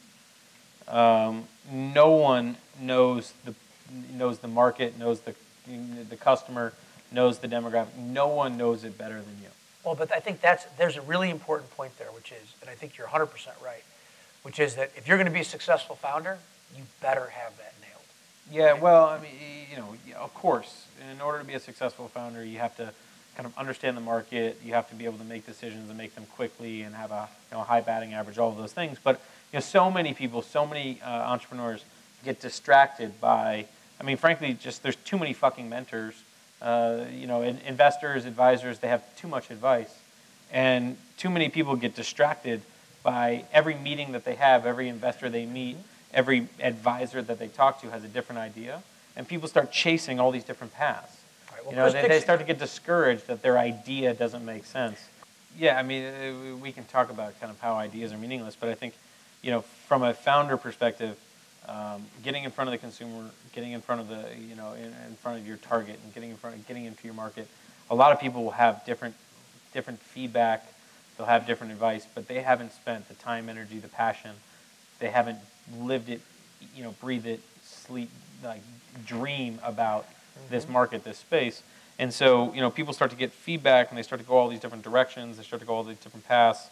Um, no one knows the knows the market, knows the the customer, knows the demographic. No one knows it better than you. Well, but I think that's there's a really important point there, which is, and I think you're one hundred percent right, which is that if you're going to be a successful founder, you better have that nailed. Yeah, right? Well, I mean, you know, of course, in order to be a successful founder, you have to kind of understand the market. You have to be able to make decisions and make them quickly and have a you know, high batting average, all of those things. But you know, so many people, so many uh, entrepreneurs get distracted by, I mean, frankly, just there's too many fucking mentors. Uh, you know, in, investors, advisors, they have too much advice. And too many people get distracted by every meeting that they have, every investor they meet, every advisor that they talk to has a different idea. And people start chasing all these different paths. Right, well, you know, they, they start to get discouraged that their idea doesn't make sense. Yeah, I mean, we can talk about kind of how ideas are meaningless, but I think, you know, from a founder perspective, um, getting in front of the consumer, getting in front of the, you know, in, in front of your target, and getting in front of, getting into your market, a lot of people will have different, different feedback. They'll have different advice, but they haven't spent the time, energy, the passion. They haven't lived it, you know, breathe it, sleep, like dream about mm-hmm. this market, this space. And so, you know, people start to get feedback and they start to go all these different directions. They start to go all these different paths.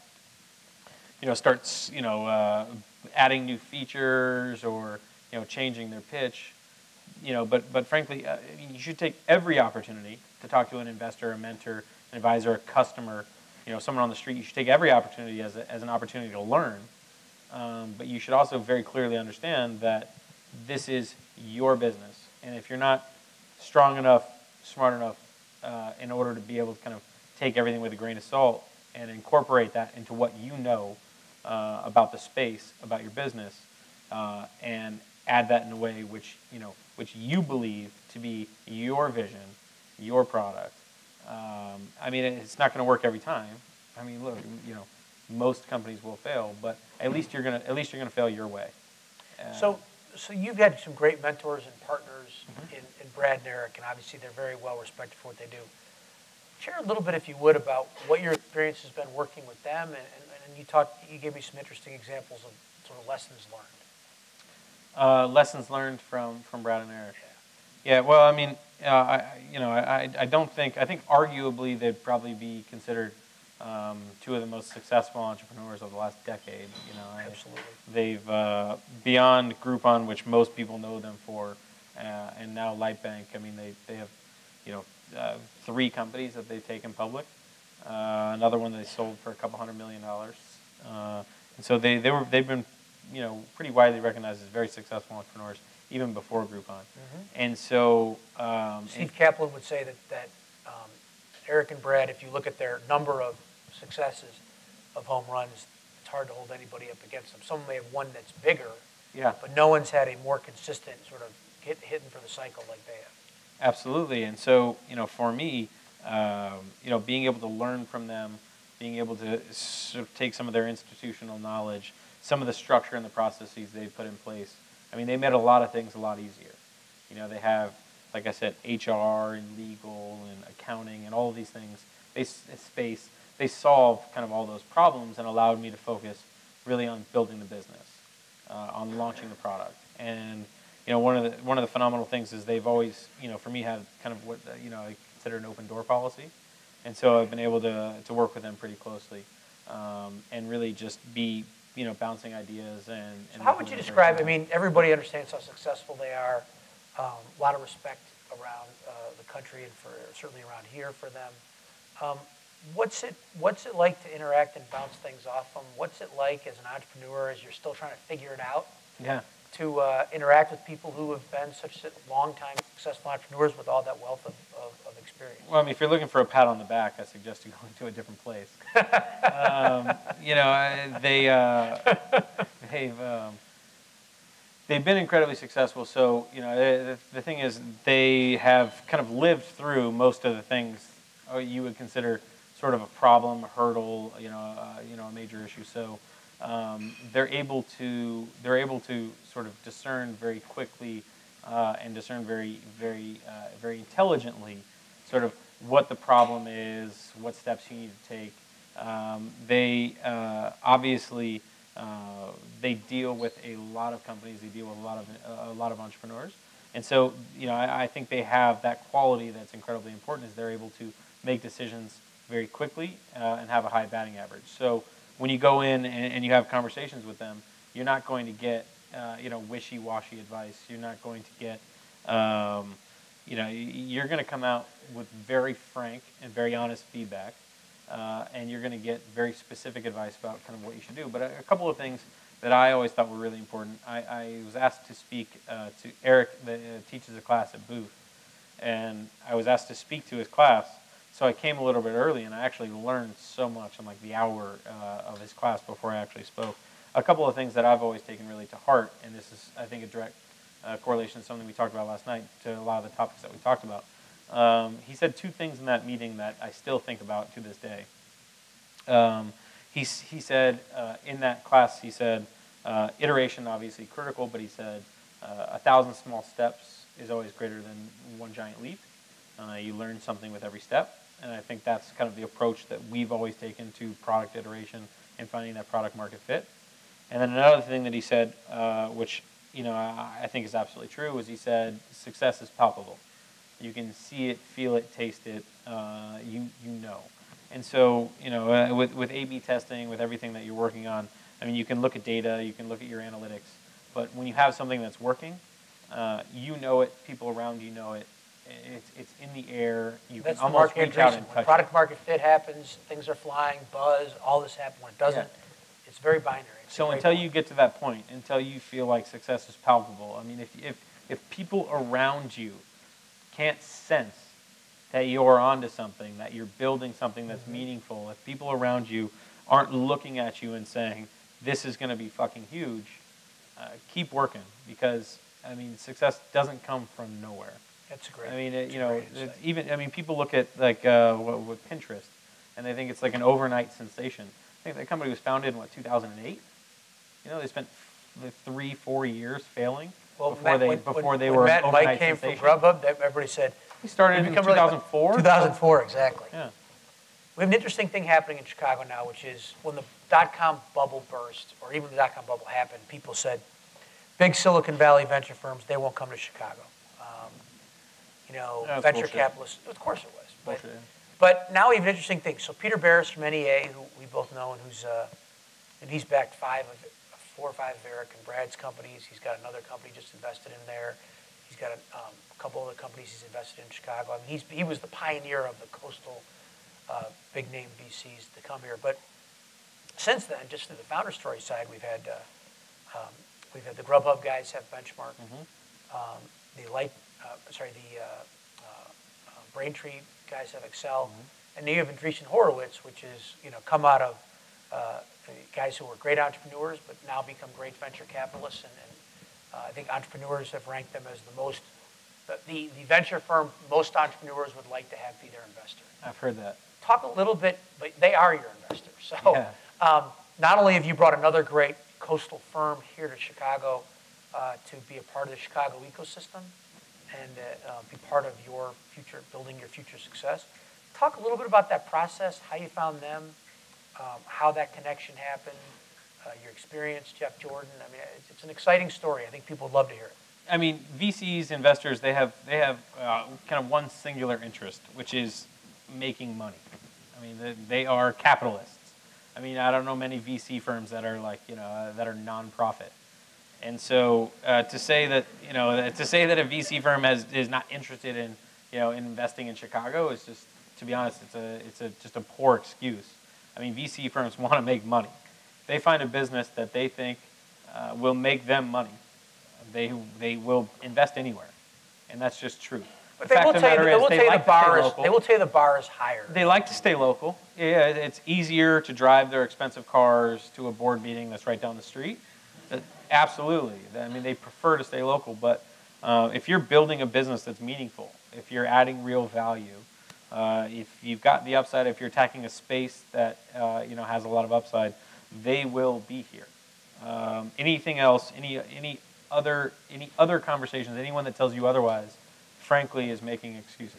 You know, starts, you know, uh, adding new features or, you know, changing their pitch. You know, but, but frankly, uh, I mean, you should take every opportunity to talk to an investor, a mentor, an advisor, a customer, you know, someone on the street. You should take every opportunity as, a, as an opportunity to learn. Um, but you should also very clearly understand that this is your business. And if you're not strong enough, smart enough uh, in order to be able to kind of take everything with a grain of salt and incorporate that into what you know uh, about the space, about your business, uh, and add that in a way which, you know, which you believe to be your vision, your product. Um, I mean, it's not going to work every time. I mean, look, you know, most companies will fail, but at least you're gonna at least you're gonna fail your way. Uh, so, so you've had some great mentors and partners mm-hmm. in, in Brad and Eric, and obviously they're very well respected for what they do. Share a little bit, if you would, about what your experience has been working with them, and, and, and you talked, you gave me some interesting examples of sort of lessons learned. Uh, lessons learned from, from Brad and Eric. Yeah, well, I mean, uh, I, you know, I, I don't think, I think arguably they'd probably be considered um, two of the most successful entrepreneurs of the last decade. You know, I, Absolutely. They've, uh, beyond Groupon, which most people know them for, uh, and now Lightbank, I mean, they, they have, you know, uh, three companies that they've taken public. Uh, another one they sold for a couple hundred million dollars. Uh, and so they, they were, they've been, you know, pretty widely recognized as very successful entrepreneurs, even before Groupon. Mm-hmm. And so... Um, Steve and, Kaplan would say that, that um, Eric and Brad, if you look at their number of successes of home runs, it's hard to hold anybody up against them. Some may have one that's bigger, yeah. but no one's had a more consistent sort of hit hitting for the cycle like they have. Absolutely. And so, you know, for me, um, you know, being able to learn from them, being able to sort of take some of their institutional knowledge, some of the structure and the processes they've put in place. I mean, they made a lot of things a lot easier. You know, they have, like I said, H R and legal and accounting and all of these things. They space, they solve kind of all those problems and allowed me to focus really on building the business, uh, on launching the product. And you know, one of the one of the phenomenal things is they've always, you know, for me had kind of what you know I consider an open door policy, and so I've been able to to work with them pretty closely, um, and really just be, you know, bouncing ideas and. and so how would you describe? I mean, everybody understands how successful they are. Um, a lot of respect around uh, the country and for certainly around here for them. Um, what's it What's it like to interact and bounce things off them? What's it like as an entrepreneur as you're still trying to figure it out? Yeah. To uh, interact with people who have been such long-time successful entrepreneurs with all that wealth of, of, of experience. Well, I mean, if you're looking for a pat on the back, I suggest you go to a different place. um, you know, they uh, they've um, they've been incredibly successful. So, you know, the, the thing is, they have kind of lived through most of the things you would consider sort of a problem, a hurdle, you know, uh, you know, a major issue. So. Um, they're able to they're able to sort of discern very quickly uh, and discern very very uh, very intelligently sort of what the problem is, what steps you need to take. Um, they uh, obviously uh, they deal with a lot of companies. They deal with a lot of uh, a lot of entrepreneurs, and so you know I, I think they have that quality that's incredibly important. Is they're able to make decisions very quickly uh, and have a high batting average. So. When you go in and, and you have conversations with them, you're not going to get, uh, you know, wishy-washy advice. You're not going to get, um, you know, you're going to come out with very frank and very honest feedback, uh, and you're going to get very specific advice about kind of what you should do. But a, a couple of things that I always thought were really important. I, I was asked to speak uh, to Eric, that uh, teaches a class at Booth, and I was asked to speak to his class. So I came a little bit early, and I actually learned so much in like the hour uh, of his class before I actually spoke. A couple of things that I've always taken really to heart, and this is, I think, a direct uh, correlation to something we talked about last night, to a lot of the topics that we talked about. Um, he said two things in that meeting that I still think about to this day. Um, he, he said, uh, in that class, he said, uh, iteration obviously critical, but he said, uh, a thousand small steps is always greater than one giant leap. Uh, you learn something with every step. And I think that's kind of the approach that we've always taken to product iteration and finding that product market fit. And then another thing that he said, uh, which you know I, I think is absolutely true, was he said success is palpable. You can see it, feel it, taste it. Uh, you you know. And so you know uh, with with A B testing, with everything that you're working on, I mean you can look at data, you can look at your analytics, but when you have something that's working, uh, you know it. People around you know it. It's, it's in the air. You That's can almost reach out and touch when product it. market fit happens, things are flying, buzz, all this happens. When it doesn't, yeah. It's very binary. It's so until point. you get to that point, until you feel like success is palpable, I mean, if, if, if people around you can't sense that you're onto something, that you're building something that's mm-hmm. meaningful, if people around you aren't looking at you and saying, this is going to be fucking huge, uh, keep working, because, I mean, success doesn't come from nowhere. That's great. I mean, it, you know, even I mean, people look at like uh, with Pinterest, and they think it's like an overnight sensation. I think that company was founded in what two thousand eight. You know, they spent f three, four years failing well, before Matt, they when, before when, they when were Matt and overnight Mike came sensation. from Grubhub, everybody said he started in two thousand four. two thousand four, exactly. Yeah. We have an interesting thing happening in Chicago now, which is when the dot-com bubble burst, or even the dot-com bubble happened, people said big Silicon Valley venture firms, they won't come to Chicago. Um, you know, That's venture bullshit. capitalists, of course it was. But, Bullshit. but now we have an interesting thing. So Peter Barris from N E A, who we both know, and who's uh, and he's backed five of four or five of Eric and Brad's companies. He's got another company just invested in there. He's got a, um, a couple other companies he's invested in Chicago. I mean, he's, he was the pioneer of the coastal uh, big name V Cs to come here. But since then, just through the founder story side, we've had uh, um, we've had the Grubhub guys have Benchmark, mm-hmm. um, the Light, uh, sorry, the uh, uh, uh, Braintree guys have Excel, mm-hmm. and then you have Andreesen Horowitz, which is you know come out of uh, guys who were great entrepreneurs, but now become great venture capitalists, and, and uh, I think entrepreneurs have ranked them as the most the, the the venture firm most entrepreneurs would like to have be their investor. I've heard that. Talk a little bit, but they are your investors. So yeah. um, not only have you brought another great coastal firm here to Chicago uh, to be a part of the Chicago ecosystem and uh, uh, be part of your future, building your future success. Talk a little bit about that process, how you found them, um, how that connection happened, uh, your experience, Jeff Jordan. I mean, it's, it's an exciting story. I think people would love to hear it. I mean, V Cs, investors, they have they have uh, kind of one singular interest, which is making money. I mean, they, they are capitalists. I mean, I don't know many V C firms that are like, you know, uh, that are non-profit. And so uh, to say that, you know, to say that a V C firm has, is not interested in, you know, in investing in Chicago is just, to be honest, it's a, it's a, just a poor excuse. I mean, V C firms want to make money. They find a business that they think uh, will make them money. They, they will invest anywhere. And that's just true. But they will, tell you, they, will tell you the bar is, they will tell you the bar is higher. They like to stay local. Yeah, it's easier to drive their expensive cars to a board meeting that's right down the street. That, absolutely. I mean, they prefer to stay local. But uh, if you're building a business that's meaningful, if you're adding real value, uh, if you've got the upside, if you're attacking a space that uh, you know has a lot of upside, they will be here. Um, anything else, any any other any other conversations, anyone that tells you otherwise, frankly, is making excuses.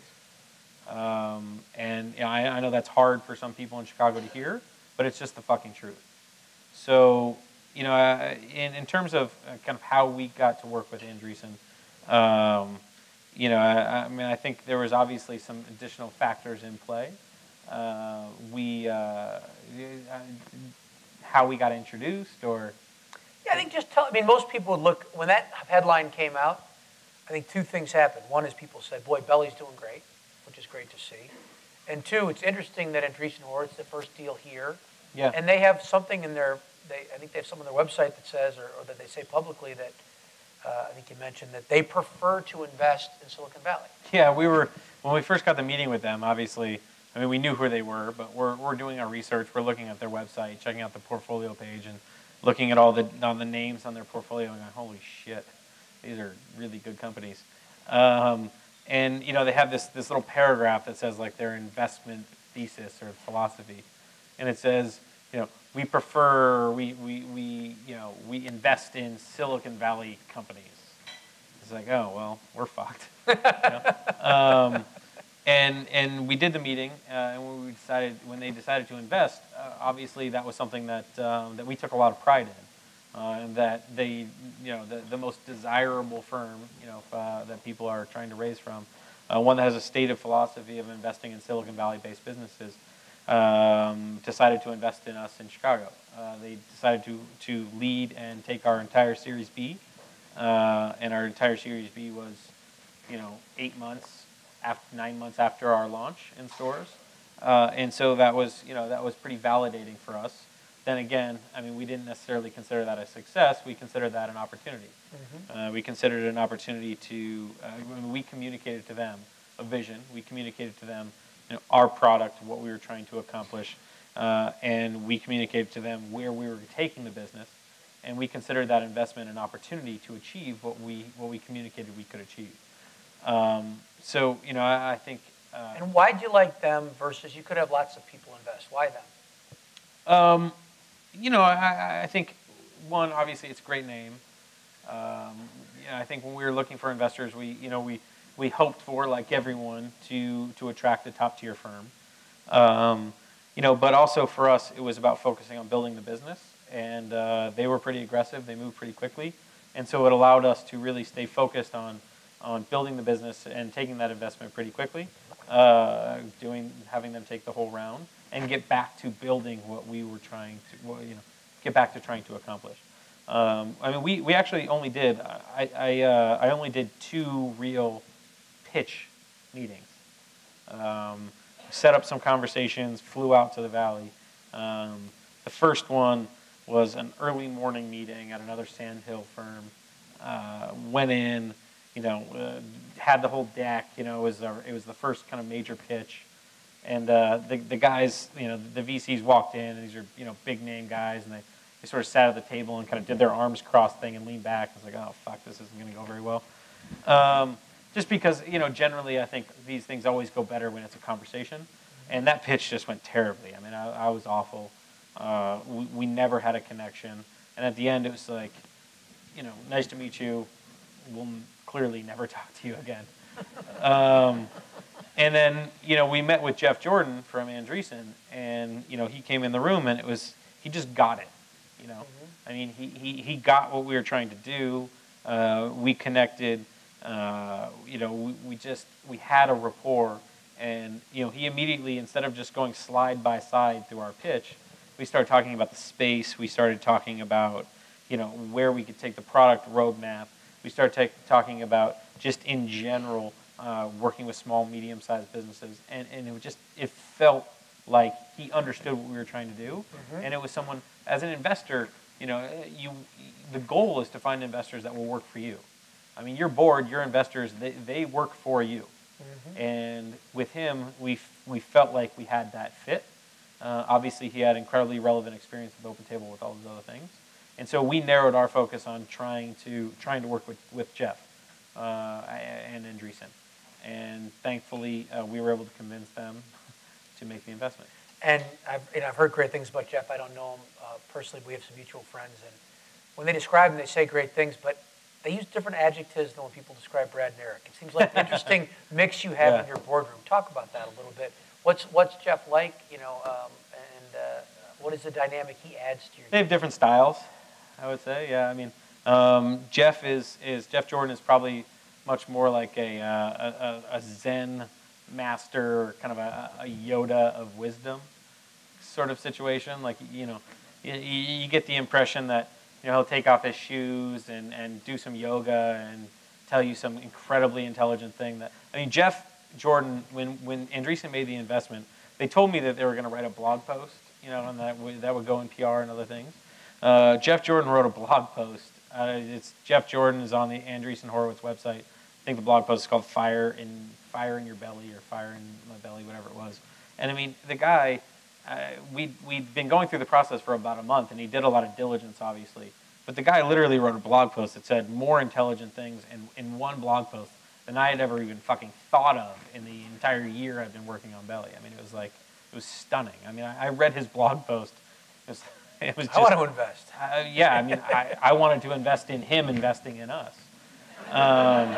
Um, and you know, I, I know that's hard for some people in Chicago to hear, but it's just the fucking truth. So, you know, uh, in, in terms of uh, kind of how we got to work with Andreesen, um, you know, I, I mean, I think there was obviously some additional factors in play. Uh, we, uh, how we got introduced, or... Yeah, I think just tell, I mean, most people would look, when that headline came out, I think two things happened. One is people said, boy, Belly's doing great, which is great to see. And two, it's interesting that Andreesen Horowitz, the first deal here, yeah. and they have something in their, they, I think they have something on their website that says, or, or that they say publicly that, uh, I think you mentioned that they prefer to invest in Silicon Valley. Yeah, we were, when we first got the meeting with them, obviously, I mean, we knew who they were, but we're, we're doing our research. We're looking at their website, checking out the portfolio page, and looking at all the, all the names on their portfolio and going, holy shit. These are really good companies. Um, and, you know, they have this, this little paragraph that says, like, their investment thesis or philosophy. And it says, you know, we prefer, we, we, we, you know, we invest in Silicon Valley companies. It's like, oh, well, we're fucked. You know? um, and, and we did the meeting, uh, and when, we decided, when they decided to invest, uh, obviously that was something that, um, that we took a lot of pride in. Uh, and that they, you know, the, the most desirable firm, you know, uh, that people are trying to raise from, uh, one that has a stated philosophy of investing in Silicon Valley-based businesses, um, decided to invest in us in Chicago. Uh, they decided to to lead and take our entire Series B, uh, and our entire Series B was, you know, eight months, after nine months after our launch in stores, uh, and so that was, you know, that was pretty validating for us. Then again, I mean, we didn't necessarily consider that a success. We considered that an opportunity. Mm-hmm. uh, we considered it an opportunity to, uh, when we communicated to them a vision, we communicated to them, you know, our product, what we were trying to accomplish, uh, and we communicated to them where we were taking the business, and we considered that investment an opportunity to achieve what we what we communicated we could achieve. Um, so, you know, I, I think. Uh, and why'd you like them versus, you could have lots of people invest? Why them? Um, You know, I, I think, one, obviously it's a great name. Um, you know, I think when we were looking for investors, we, you know, we, we hoped for, like everyone, to, to attract a top-tier firm. Um, you know, but also for us, it was about focusing on building the business. And uh, they were pretty aggressive. They moved pretty quickly. And so it allowed us to really stay focused on, on building the business and taking that investment pretty quickly, uh, doing, having them take the whole round, and get back to building what we were trying to, well, you know, get back to trying to accomplish. Um, I mean, we, we actually only did, I, I, uh, I only did two real pitch meetings. Um, set up some conversations, flew out to the Valley. Um, the first one was an early morning meeting at another sandhill firm. Uh, went in, you know, uh, had the whole deck, you know, it was, our, it was the first kind of major pitch. And uh, the, the guys, you know, the V Cs walked in, and these are, you know, big name guys, and they, they sort of sat at the table and kind of did their arms crossed thing and leaned back. I was like, oh, fuck, this isn't going to go very well. Um, just because, you know, generally I think these things always go better when it's a conversation. And that pitch just went terribly. I mean, I, I was awful. Uh, we, we never had a connection. And at the end, it was like, you know, nice to meet you. We'll clearly never talk to you again. Um, and then, you know, we met with Jeff Jordan from Andreesen, and, you know, he came in the room, and it was, he just got it, you know. Mm-hmm. I mean, he, he, he got what we were trying to do. Uh, we connected. Uh, you know, we, we just, we had a rapport. And, you know, he immediately, instead of just going slide by slide through our pitch, we started talking about the space. We started talking about, you know, where we could take the product roadmap. We started talking about just in general uh, working with small, medium-sized businesses. And, and it was just, it felt like he understood what we were trying to do. Mm-hmm. And it was someone, as an investor, you know, you, the goal is to find investors that will work for you. I mean, your board, your investors, they, they work for you. Mm-hmm. And with him, we, we felt like we had that fit. Uh, obviously, he had incredibly relevant experience with OpenTable with all those other things. And so we narrowed our focus on trying to trying to work with, with Jeff uh, and Andreesen. And thankfully, uh, we were able to convince them to make the investment. And I've, and I've heard great things about Jeff. I don't know him uh, personally. We have some mutual friends. And when they describe him, they say great things, but they use different adjectives than when people describe Brad and Eric. It seems like an interesting mix you have yeah. in your boardroom. Talk about that a little bit. What's what's Jeff like? You know, um, and uh, what is the dynamic he adds to your? They have different styles, I would say. Yeah, I mean, um, Jeff is is Jeff Jordan is probably much more like a uh, a, a Zen master, kind of a, a Yoda of wisdom sort of situation. Like, you know, you, you get the impression that, you know, he'll take off his shoes and, and do some yoga and tell you some incredibly intelligent thing. That I mean, Jeff Jordan, when, when Andreesen made the investment, they told me that they were going to write a blog post, you know, and that would, that would go in P R and other things. Uh, Jeff Jordan wrote a blog post. Uh, it's Jeff Jordan is on the Andreesen Horowitz website. I think the blog post is called Fire in, Fire in Your Belly or Fire in My Belly, whatever it was. And I mean, the guy, uh, we'd, we'd been going through the process for about a month, and he did a lot of diligence, obviously. But the guy literally wrote a blog post that said more intelligent things in, in one blog post than I had ever even fucking thought of in the entire year I've been working on Belly. I mean, it was like, it was stunning. I mean, I, I read his blog post. It was, it was just, I want to invest. Uh, yeah, I mean, I, I wanted to invest in him investing in us. Um,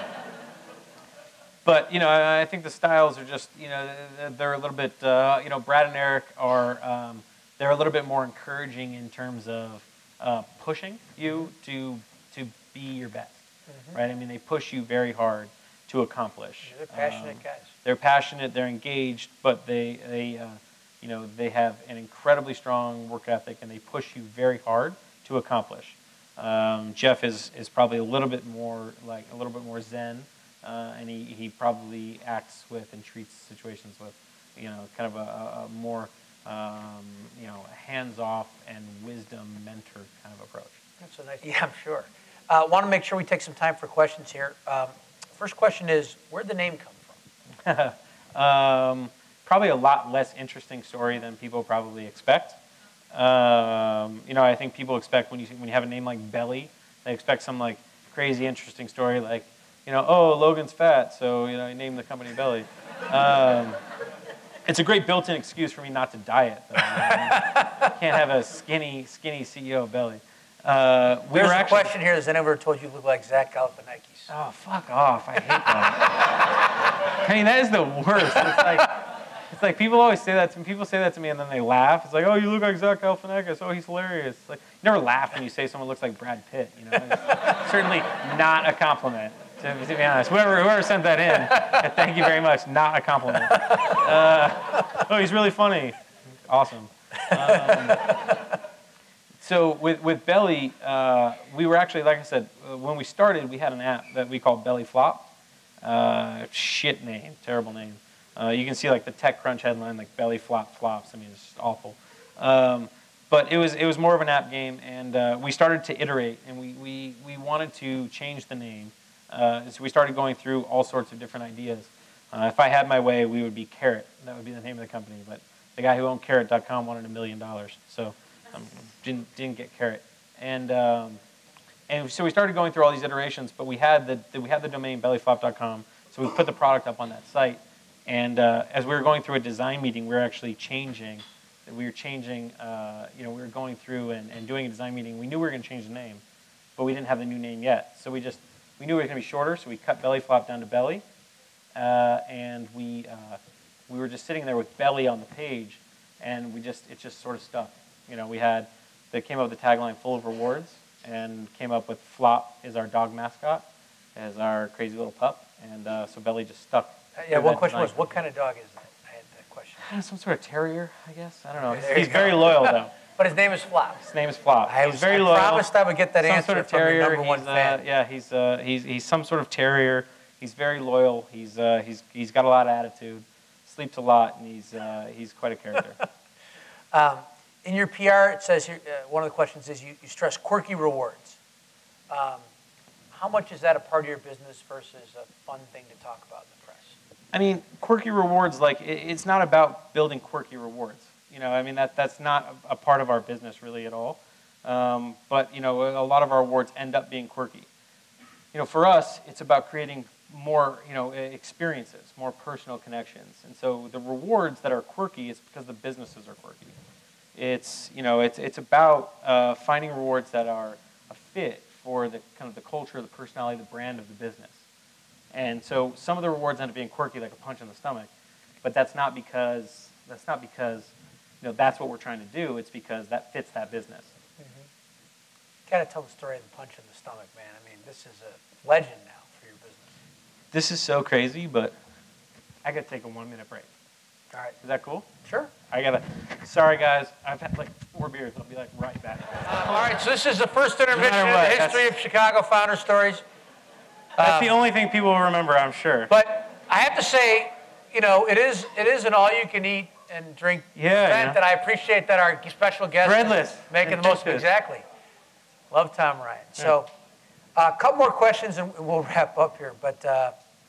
but, you know, I, I think the styles are just, you know, they're a little bit, uh, you know, Brad and Eric are, um, they're a little bit more encouraging in terms of uh, pushing you to to be your best, mm-hmm. right? I mean, they push you very hard to accomplish. Yeah, they're passionate um, guys. They're passionate, they're engaged, but they, they uh, you know, they have an incredibly strong work ethic, and they push you very hard to accomplish. Um, Jeff is, is probably a little bit more like a little bit more zen, uh, and he, he probably acts with and treats situations with, you know, kind of a, a more um, you know, hands-off and wisdom mentor kind of approach. That's a nice. Yeah, I'm sure. Uh, want to make sure we take some time for questions here. Um, first question is, where'd the name come from? um, probably a lot less interesting story than people probably expect. Um, you know, I think people expect when you when you have a name like Belly, they expect some like crazy interesting story, like, you know, oh, Logan's fat, so, you know, you name the company Belly. Um, it's a great built-in excuse for me not to diet, though. I mean, can't have a skinny, skinny C E O of Belly. Uh, we There's were a actually, question here. Has anyone ever told you you look like Zach Galifianakis? Oh, fuck off! I hate that. I mean, that is the worst. It's like. It's like people always say that to me. People say that to me and then they laugh. It's like, oh, you look like Zach Galifianakis. Oh, he's hilarious. It's like, you never laugh when you say someone looks like Brad Pitt. You know, it's certainly not a compliment. To, to be honest, whoever whoever sent that in, thank you very much. Not a compliment. Uh, oh, he's really funny. Awesome. Um, so with with Belly, uh, we were actually, like I said, uh, when we started, we had an app that we called Belly Flop. Uh, shit name, terrible name. Uh, you can see like the TechCrunch headline, like Belly Flop flops. I mean, it's just awful. Um, but it was it was more of an app game, and uh, we started to iterate, and we we we wanted to change the name. Uh, so we started going through all sorts of different ideas. Uh, if I had my way, we would be Carrot. That would be the name of the company. But the guy who owned Carrot dot com wanted a million dollars, so um, didn't didn't get Carrot. And um, and so we started going through all these iterations. But we had the, the we had the domain belly flop dot com, so we put the product up on that site. And uh, as we were going through a design meeting, we were actually changing. We were changing. Uh, you know, we were going through and, and doing a design meeting. We knew we were going to change the name, but we didn't have the new name yet. So we just we knew it was going to be shorter. So we cut Belly Flop down to Belly, uh, and we uh, we were just sitting there with Belly on the page, and we just it just sort of stuck. You know, we had they came up with the tagline "Full of Rewards," and came up with Flop is our dog mascot, as our crazy little pup, and uh, so Belly just stuck. Uh, yeah, one question was, what kind of dog is that? I had that question. Some sort of terrier, I guess. I don't know. There He's very loyal, though. But his name is Flop. His name is Flop. I, he's was, very I loyal. promised I would get that some answer sort of from terrier. your number one he's, fan. Uh, yeah, he's uh, he's he's some sort of terrier. He's very loyal. He's uh, he's he's got a lot of attitude. Sleeps a lot, and he's uh, he's quite a character. um, in your P R, it says here, uh, one of the questions is you, you stress quirky rewards. Um, how much is that a part of your business versus a fun thing to talk about in the press? I mean, quirky rewards, like, it, it's not about building quirky rewards. You know, I mean, that that's not a, a part of our business really at all. Um, but, you know, a lot of our awards end up being quirky. You know, for us, it's about creating more, you know, experiences, more personal connections. And so the rewards that are quirky is because the businesses are quirky. It's, you know, it's, it's about uh, finding rewards that are a fit for the kind of the culture, the personality, the brand of the business. And so some of the rewards end up being quirky, like a punch in the stomach, but that's not because that's not because you know that's what we're trying to do. It's because that fits that business. Mm-hmm. Got to tell the story of the punch in the stomach, man. I mean, this is a legend now for your business. This is so crazy, but I got to take a one-minute break. All right, is that cool? Sure. I gotta. Sorry, guys. I've had like four beers. I'll be like right back. Uh, all right. So this is the first intervention in the history of Chicago Founder Stories. That's um, the only thing people will remember, I'm sure. But I have to say, you know, it is it is an all-you-can-eat and drink yeah, event, yeah. and I appreciate that our special guest Breadless. is making the most of it. Exactly. Love Tom Ryan. So, a uh, couple more questions, and we'll wrap up here. But uh,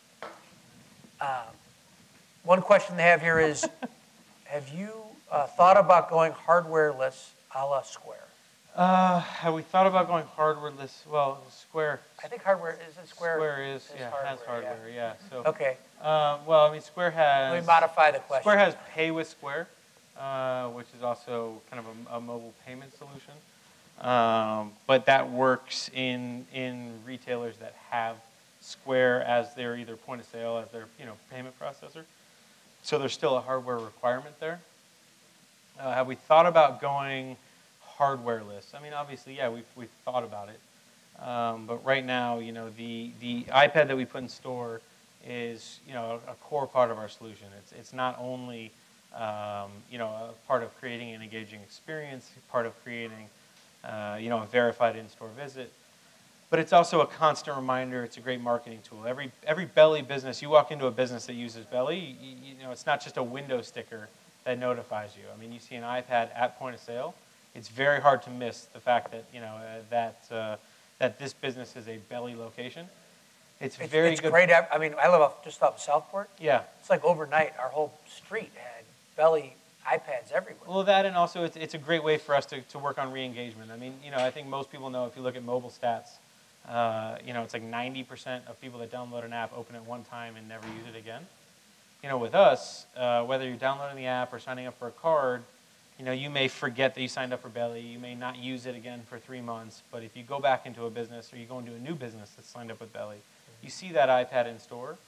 uh, one question they have here is, have you uh, thought about going hardware-less a la Square? Uh, have we thought about going hardware-less? Well, Square. I think hardware, is it Square? Square is, is yeah, hardware, has hardware, yeah. yeah so, okay. Uh, well, I mean, Square has... Let me modify the question. Square has Pay with Square, uh, which is also kind of a, a mobile payment solution. Um, but that works in in retailers that have Square as their either point of sale, as their you know payment processor. So there's still a hardware requirement there. Uh, have we thought about going hardware-less? I mean, obviously, yeah, we've we've thought about it. Um, but right now, you know, the the iPad that we put in store is you know a, a core part of our solution. It's it's not only um, you know a part of creating an engaging experience, part of creating Uh, you know, a verified in-store visit. But it's also a constant reminder. It's a great marketing tool. Every every Belly business, you walk into a business that uses Belly, you, you know, it's not just a window sticker that notifies you. I mean, you see an iPad at point of sale. It's very hard to miss the fact that you know uh, that uh, that this business is a Belly location. It's, it's very it's good. great. I mean, I live off, just off Southport. Yeah. It's like overnight, our whole street had Belly iPads everywhere. Well, that and also it's, it's a great way for us to, to work on re-engagement. I mean, you know, I think most people know if you look at mobile stats, uh, you know, it's like ninety percent of people that download an app open it one time and never use it again. You know, with us, uh, whether you're downloading the app or signing up for a card, you know, you may forget that you signed up for Belly. You may not use it again for three months. But if you go back into a business or you go into a new business that's signed up with Belly, you see that iPad in store,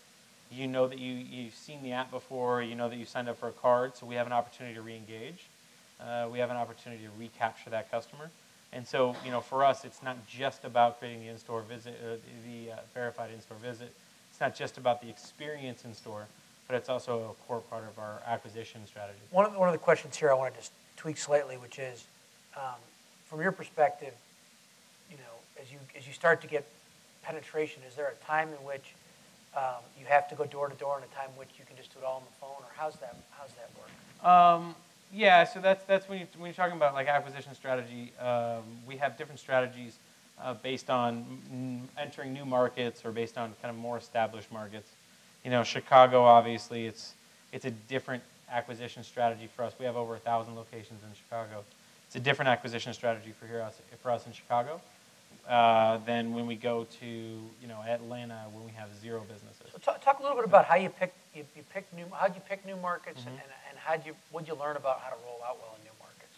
you know that you, you've seen the app before, you know that you signed up for a card, so we have an opportunity to re-engage. Uh, we have an opportunity to recapture that customer. And so, you know, for us, it's not just about creating the in-store visit, or the uh, verified in-store visit. It's not just about the experience in store, but it's also a core part of our acquisition strategy. One of the, one of the questions here I want to just tweak slightly, which is, um, from your perspective, you know, as you as you start to get penetration, is there a time in which um, you have to go door to door, and a time in which you can just do it all on the phone, or how's that how's that work? Um, yeah, so that's that's when you when you're talking about like acquisition strategy. Um, we have different strategies uh, based on n entering new markets or based on kind of more established markets. You know, Chicago, obviously, it's it's a different acquisition strategy for us. We have over a thousand locations in Chicago. It's a different acquisition strategy for here us for us in Chicago uh, than when we go to you know Atlanta, when we have zero businesses. So talk, talk a little bit about how you pick you, you pick new how'd you pick new markets, Mm-hmm. and and how'd you what'd you learn about how to roll out well in new markets?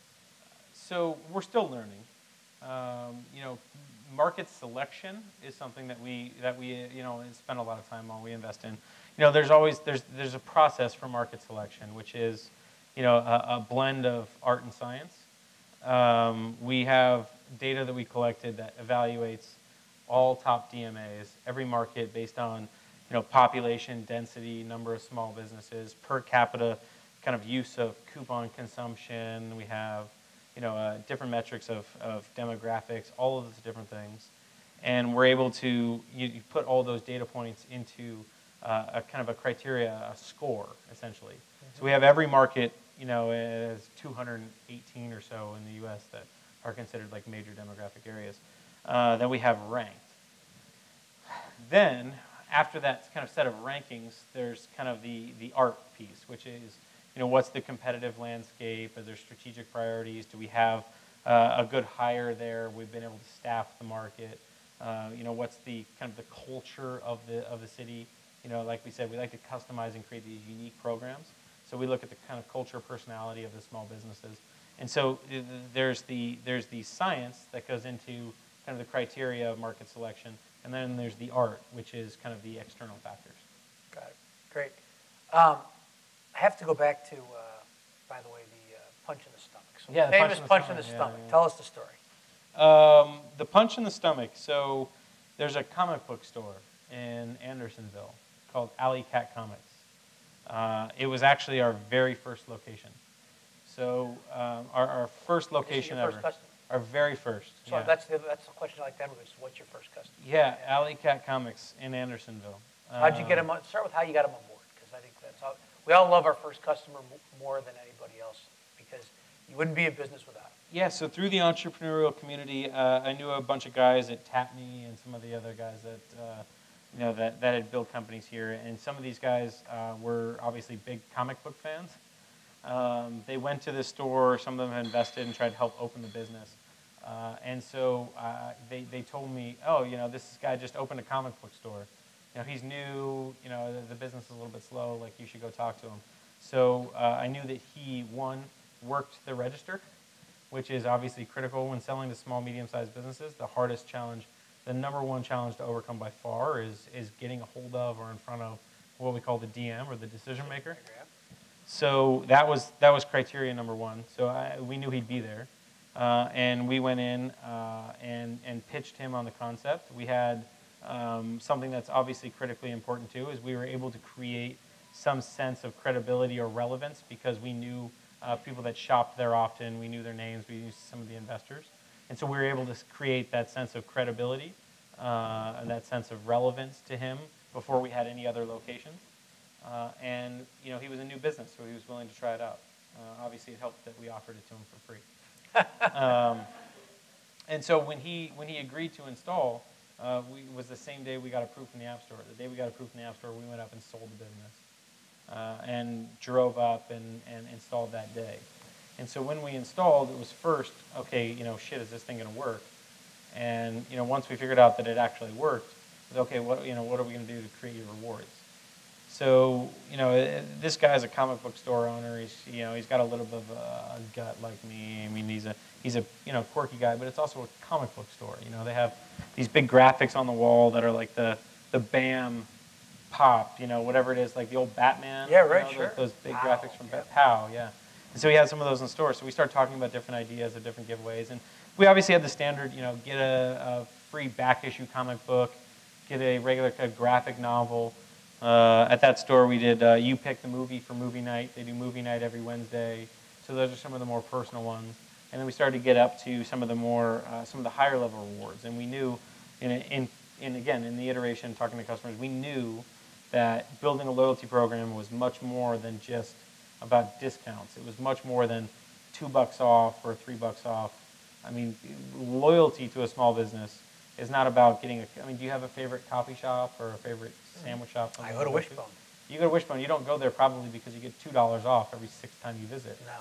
So we're still learning. Um, you know, market selection is something that we that we you know spend a lot of time on. We invest in. You know, there's always there's there's a process for market selection, which is, you know, a, a blend of art and science. Um, we have data that we collected that evaluates all top D M As, every market based on, you know, population, density, number of small businesses, per capita, kind of use of coupon consumption. We have, you know, uh, different metrics of, of demographics, all of those different things. And we're able to you, you put all those data points into uh, a kind of a criteria, a score, essentially. Mm-hmm. So we have every market, you know, as two hundred eighteen or so in the U S that are considered like major demographic areas uh, that we have ranked. Then, after that kind of set of rankings, there's kind of the, the art piece, which is, you know, what's the competitive landscape? Are there strategic priorities? Do we have uh, a good hire there? We've been able to staff the market. Uh, you know, what's the kind of the culture of the of the city? You know, like we said, we like to customize and create these unique programs. So we look at the kind of culture, personality of the small businesses, and so there's the there's the science that goes into kind of the criteria of market selection, and then there's the art, which is kind of the external factors. Got it. Great. Um, I have to go back to, uh, by the way, the uh, punch in the stomach. So Yeah, the the famous punch in the punch in the stomach. stomach. Yeah, yeah. Tell us the story. Um, the punch in the stomach. So there's a comic book store in Andersonville called Alley Cat Comics. Uh, it was actually our very first location. So um, our, our first location Is it your first ever. customer? Our very first. So yeah. that's the that's the question I like to have. Is what's your first customer? Yeah, Alley Cat Comics in Andersonville. How'd you get Um, them on? Start with how you got them on board, because I think that's all. We all love our first customer more than anybody else, because you wouldn't be a business without them. Yeah, so through the entrepreneurial community, uh, I knew a bunch of guys at Tapney and some of the other guys that, uh, you know, that, that had built companies here. And some of these guys uh, were obviously big comic book fans. Um, they went to the store, some of them had invested and tried to help open the business. Uh, and so uh, they, they told me, oh, you know, this guy just opened a comic book store. You know, he's new, you know, the, the business is a little bit slow, like you should go talk to him. So uh, I knew that he, one, worked the register, which is obviously critical when selling to small, medium-sized businesses. The hardest challenge, the number one challenge to overcome by far is, is getting a hold of or in front of what we call the D M, or the decision maker. So that was, that was criteria number one. So I, we knew he'd be there. Uh, and we went in uh, and, and pitched him on the concept. We had um, something that's obviously critically important too, is we were able to create some sense of credibility or relevance because we knew uh, people that shopped there often, we knew their names, we knew some of the investors. And so we were able to create that sense of credibility uh, and that sense of relevance to him before we had any other locations. Uh, and you know, he was a new business, so he was willing to try it out. Uh, obviously, it helped that we offered it to him for free. um, and so when he when he agreed to install, uh, we it was the same day we got approved from the App Store. The day we got approved from the App Store, we went up and sold the business uh, and drove up and, and installed that day. And so when we installed, it was first, okay, you know, shit, is this thing going to work? And you know, once we figured out that it actually worked, it was, okay, what you know, what are we going to do to create your rewards? So, you know, this guy's a comic book store owner. He's, you know, he's got a little bit of a gut like me. I mean, he's a, he's a, you know, quirky guy, but it's also a comic book store. You know, they have these big graphics on the wall that are like the, the BAM Pop, you know, whatever it is, like the old Batman. Yeah, right, you know, sure. Those, those big Pow, graphics from yeah. Pow, yeah. And so we had some of those in store. So we started talking about different ideas of different giveaways. And we obviously had the standard, you know, get a, a free back issue comic book, get a regular kind of graphic novel. Uh, at that store, we did uh, You Pick the Movie for movie night. They do movie night every Wednesday. So those are some of the more personal ones. And then we started to get up to some of the more, uh, some of the higher level rewards. And we knew, in, in, in again, in the iteration, talking to customers, we knew that building a loyalty program was much more than just about discounts. It was much more than two bucks off or three bucks off. I mean, loyalty to a small business is not about getting a, I mean, do you have a favorite coffee shop or a favorite sandwich shop? I go to Wishbone. You go to Wishbone. You don't go there probably because you get two dollars off every sixth time you visit. No.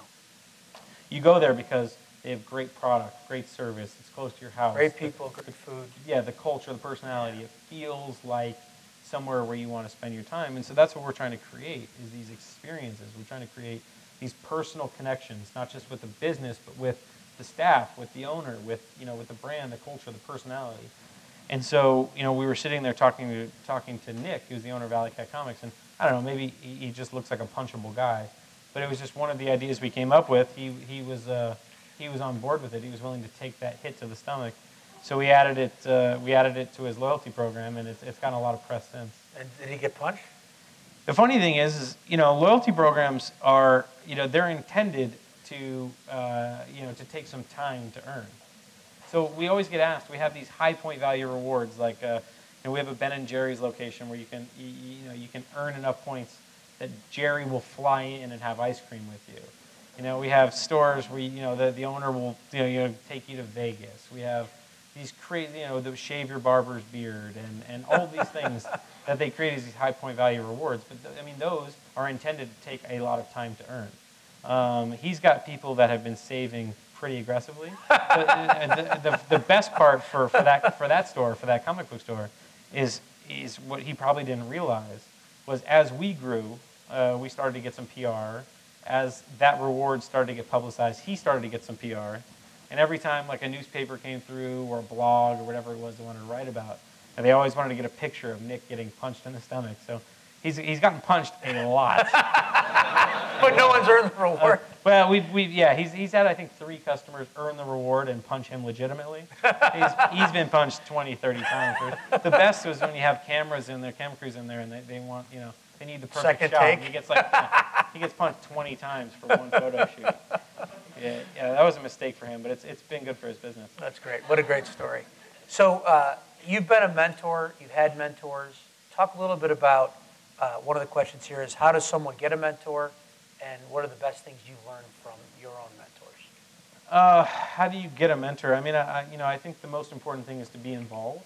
You go there because they have great product, great service, it's close to your house. Great people, great food. Yeah, the culture, the personality. It feels like somewhere where you want to spend your time. And so that's what we're trying to create, is these experiences. We're trying to create these personal connections, not just with the business, but with the staff, with the owner, with, you know, with the brand, the culture, the personality. And so, you know, we were sitting there talking to, talking to Nick, who's the owner of Alley Cat Comics, and I don't know, maybe he, he just looks like a punchable guy, but it was just one of the ideas we came up with. He, he, was, uh, he was on board with it. He was willing to take that hit to the stomach. So we added it, uh, we added it to his loyalty program, and it's, it's gotten a lot of press since. And did he get punched? The funny thing is, is, you know, loyalty programs are, you know, they're intended to, uh, you know, to take some time to earn. So we always get asked, we have these high point value rewards, like, uh, you know, we have a Ben and Jerry's location where you can, you, you know, you can earn enough points that Jerry will fly in and have ice cream with you. You know, we have stores where, you know, the, the owner will, you know, you know, take you to Vegas. We have these crazy, you know, the shave your barber's beard and, and all these things that they create as these high point value rewards. But, th I mean, those are intended to take a lot of time to earn. Um, he's got people that have been saving pretty aggressively. the, the, the best part for, for, that, for that store, for that comic book store, is, is what he probably didn't realize was as we grew, uh, we started to get some P R. As that reward started to get publicized, he started to get some P R. And every time like a newspaper came through or a blog or whatever it was they wanted to write about, and they always wanted to get a picture of Nick getting punched in the stomach. So he's, he's gotten punched a lot. But no one's earned the reward. Uh, well, we we yeah, he's he's had I think three customers earn the reward and punch him legitimately. He's he's been punched twenty, thirty times. The best was when you have cameras in there, camera crews in there, and they, they want, you know, they need the perfect Second shot. take. He gets like, you know, he gets punched twenty times for one photo shoot. Yeah, yeah, that was a mistake for him, but it's it's been good for his business. That's great. What a great story. So uh, you've been a mentor. You've had mentors. Talk a little bit about uh, one of the questions here is how does someone get a mentor, and what are the best things you've learned from your own mentors? Uh, how do you get a mentor? I mean, I, I you know I think the most important thing is to be involved.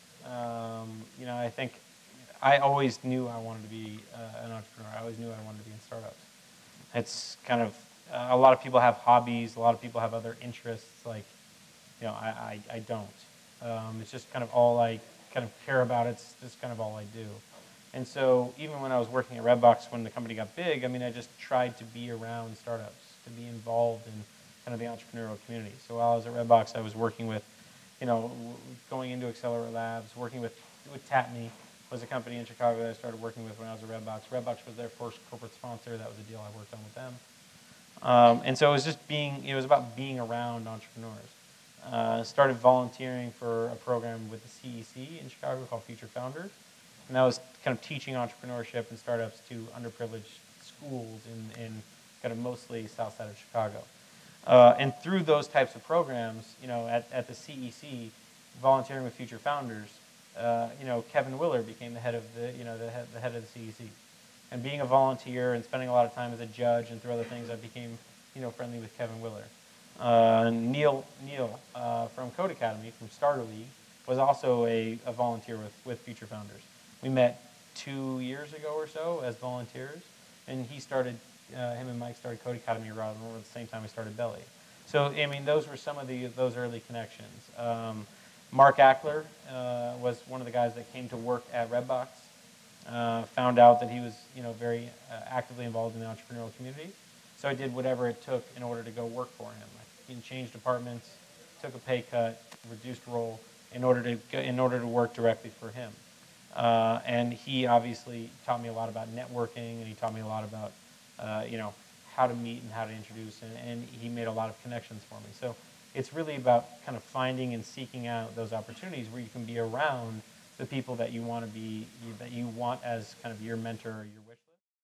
Um, you know, I think I always knew I wanted to be uh, an entrepreneur. I always knew I wanted to be in startups. It's kind of Uh, a lot of people have hobbies. A lot of people have other interests. Like, you know, I, I, I don't. Um, it's just kind of all I kind of care about. It's just kind of all I do. And so even when I was working at Redbox, when the company got big, I mean, I just tried to be around startups, to be involved in kind of the entrepreneurial community. So while I was at Redbox, I was working with, you know, going into Accelerate Labs, working with, with Tapme, was a company in Chicago that I started working with when I was at Redbox. Redbox was their first corporate sponsor. That was a deal I worked on with them. Um, and so it was just being, it was about being around entrepreneurs. Uh, started volunteering for a program with the C E C in Chicago called Future Founders. And that was kind of teaching entrepreneurship and startups to underprivileged schools in, in kind of mostly south side of Chicago. Uh, and through those types of programs, you know, at, at the C E C, volunteering with Future Founders, uh, you know, Kevin Willer became the head of the, you know, the head, the head of the C E C. And being a volunteer and spending a lot of time as a judge and through other things, I became, you know, friendly with Kevin Willer. Uh, Neil, Neil uh, from Code Academy, from Starter League, was also a, a volunteer with, with Future Founders. We met two years ago or so as volunteers, and he started, uh, him and Mike started Code Academy around at the same time we started Belly. So, I mean, those were some of the those early connections. Um, Mark Ackler uh, was one of the guys that came to work at Redbox. Uh, found out that he was, you know, very uh, actively involved in the entrepreneurial community. So I did whatever it took in order to go work for him. I changed departments, took a pay cut, reduced role in order to go, in order to work directly for him. Uh, and he obviously taught me a lot about networking, and he taught me a lot about, uh, you know, how to meet and how to introduce, and, and he made a lot of connections for me. So it's really about kind of finding and seeking out those opportunities where you can be around the people that you want to be, that you want as kind of your mentor or your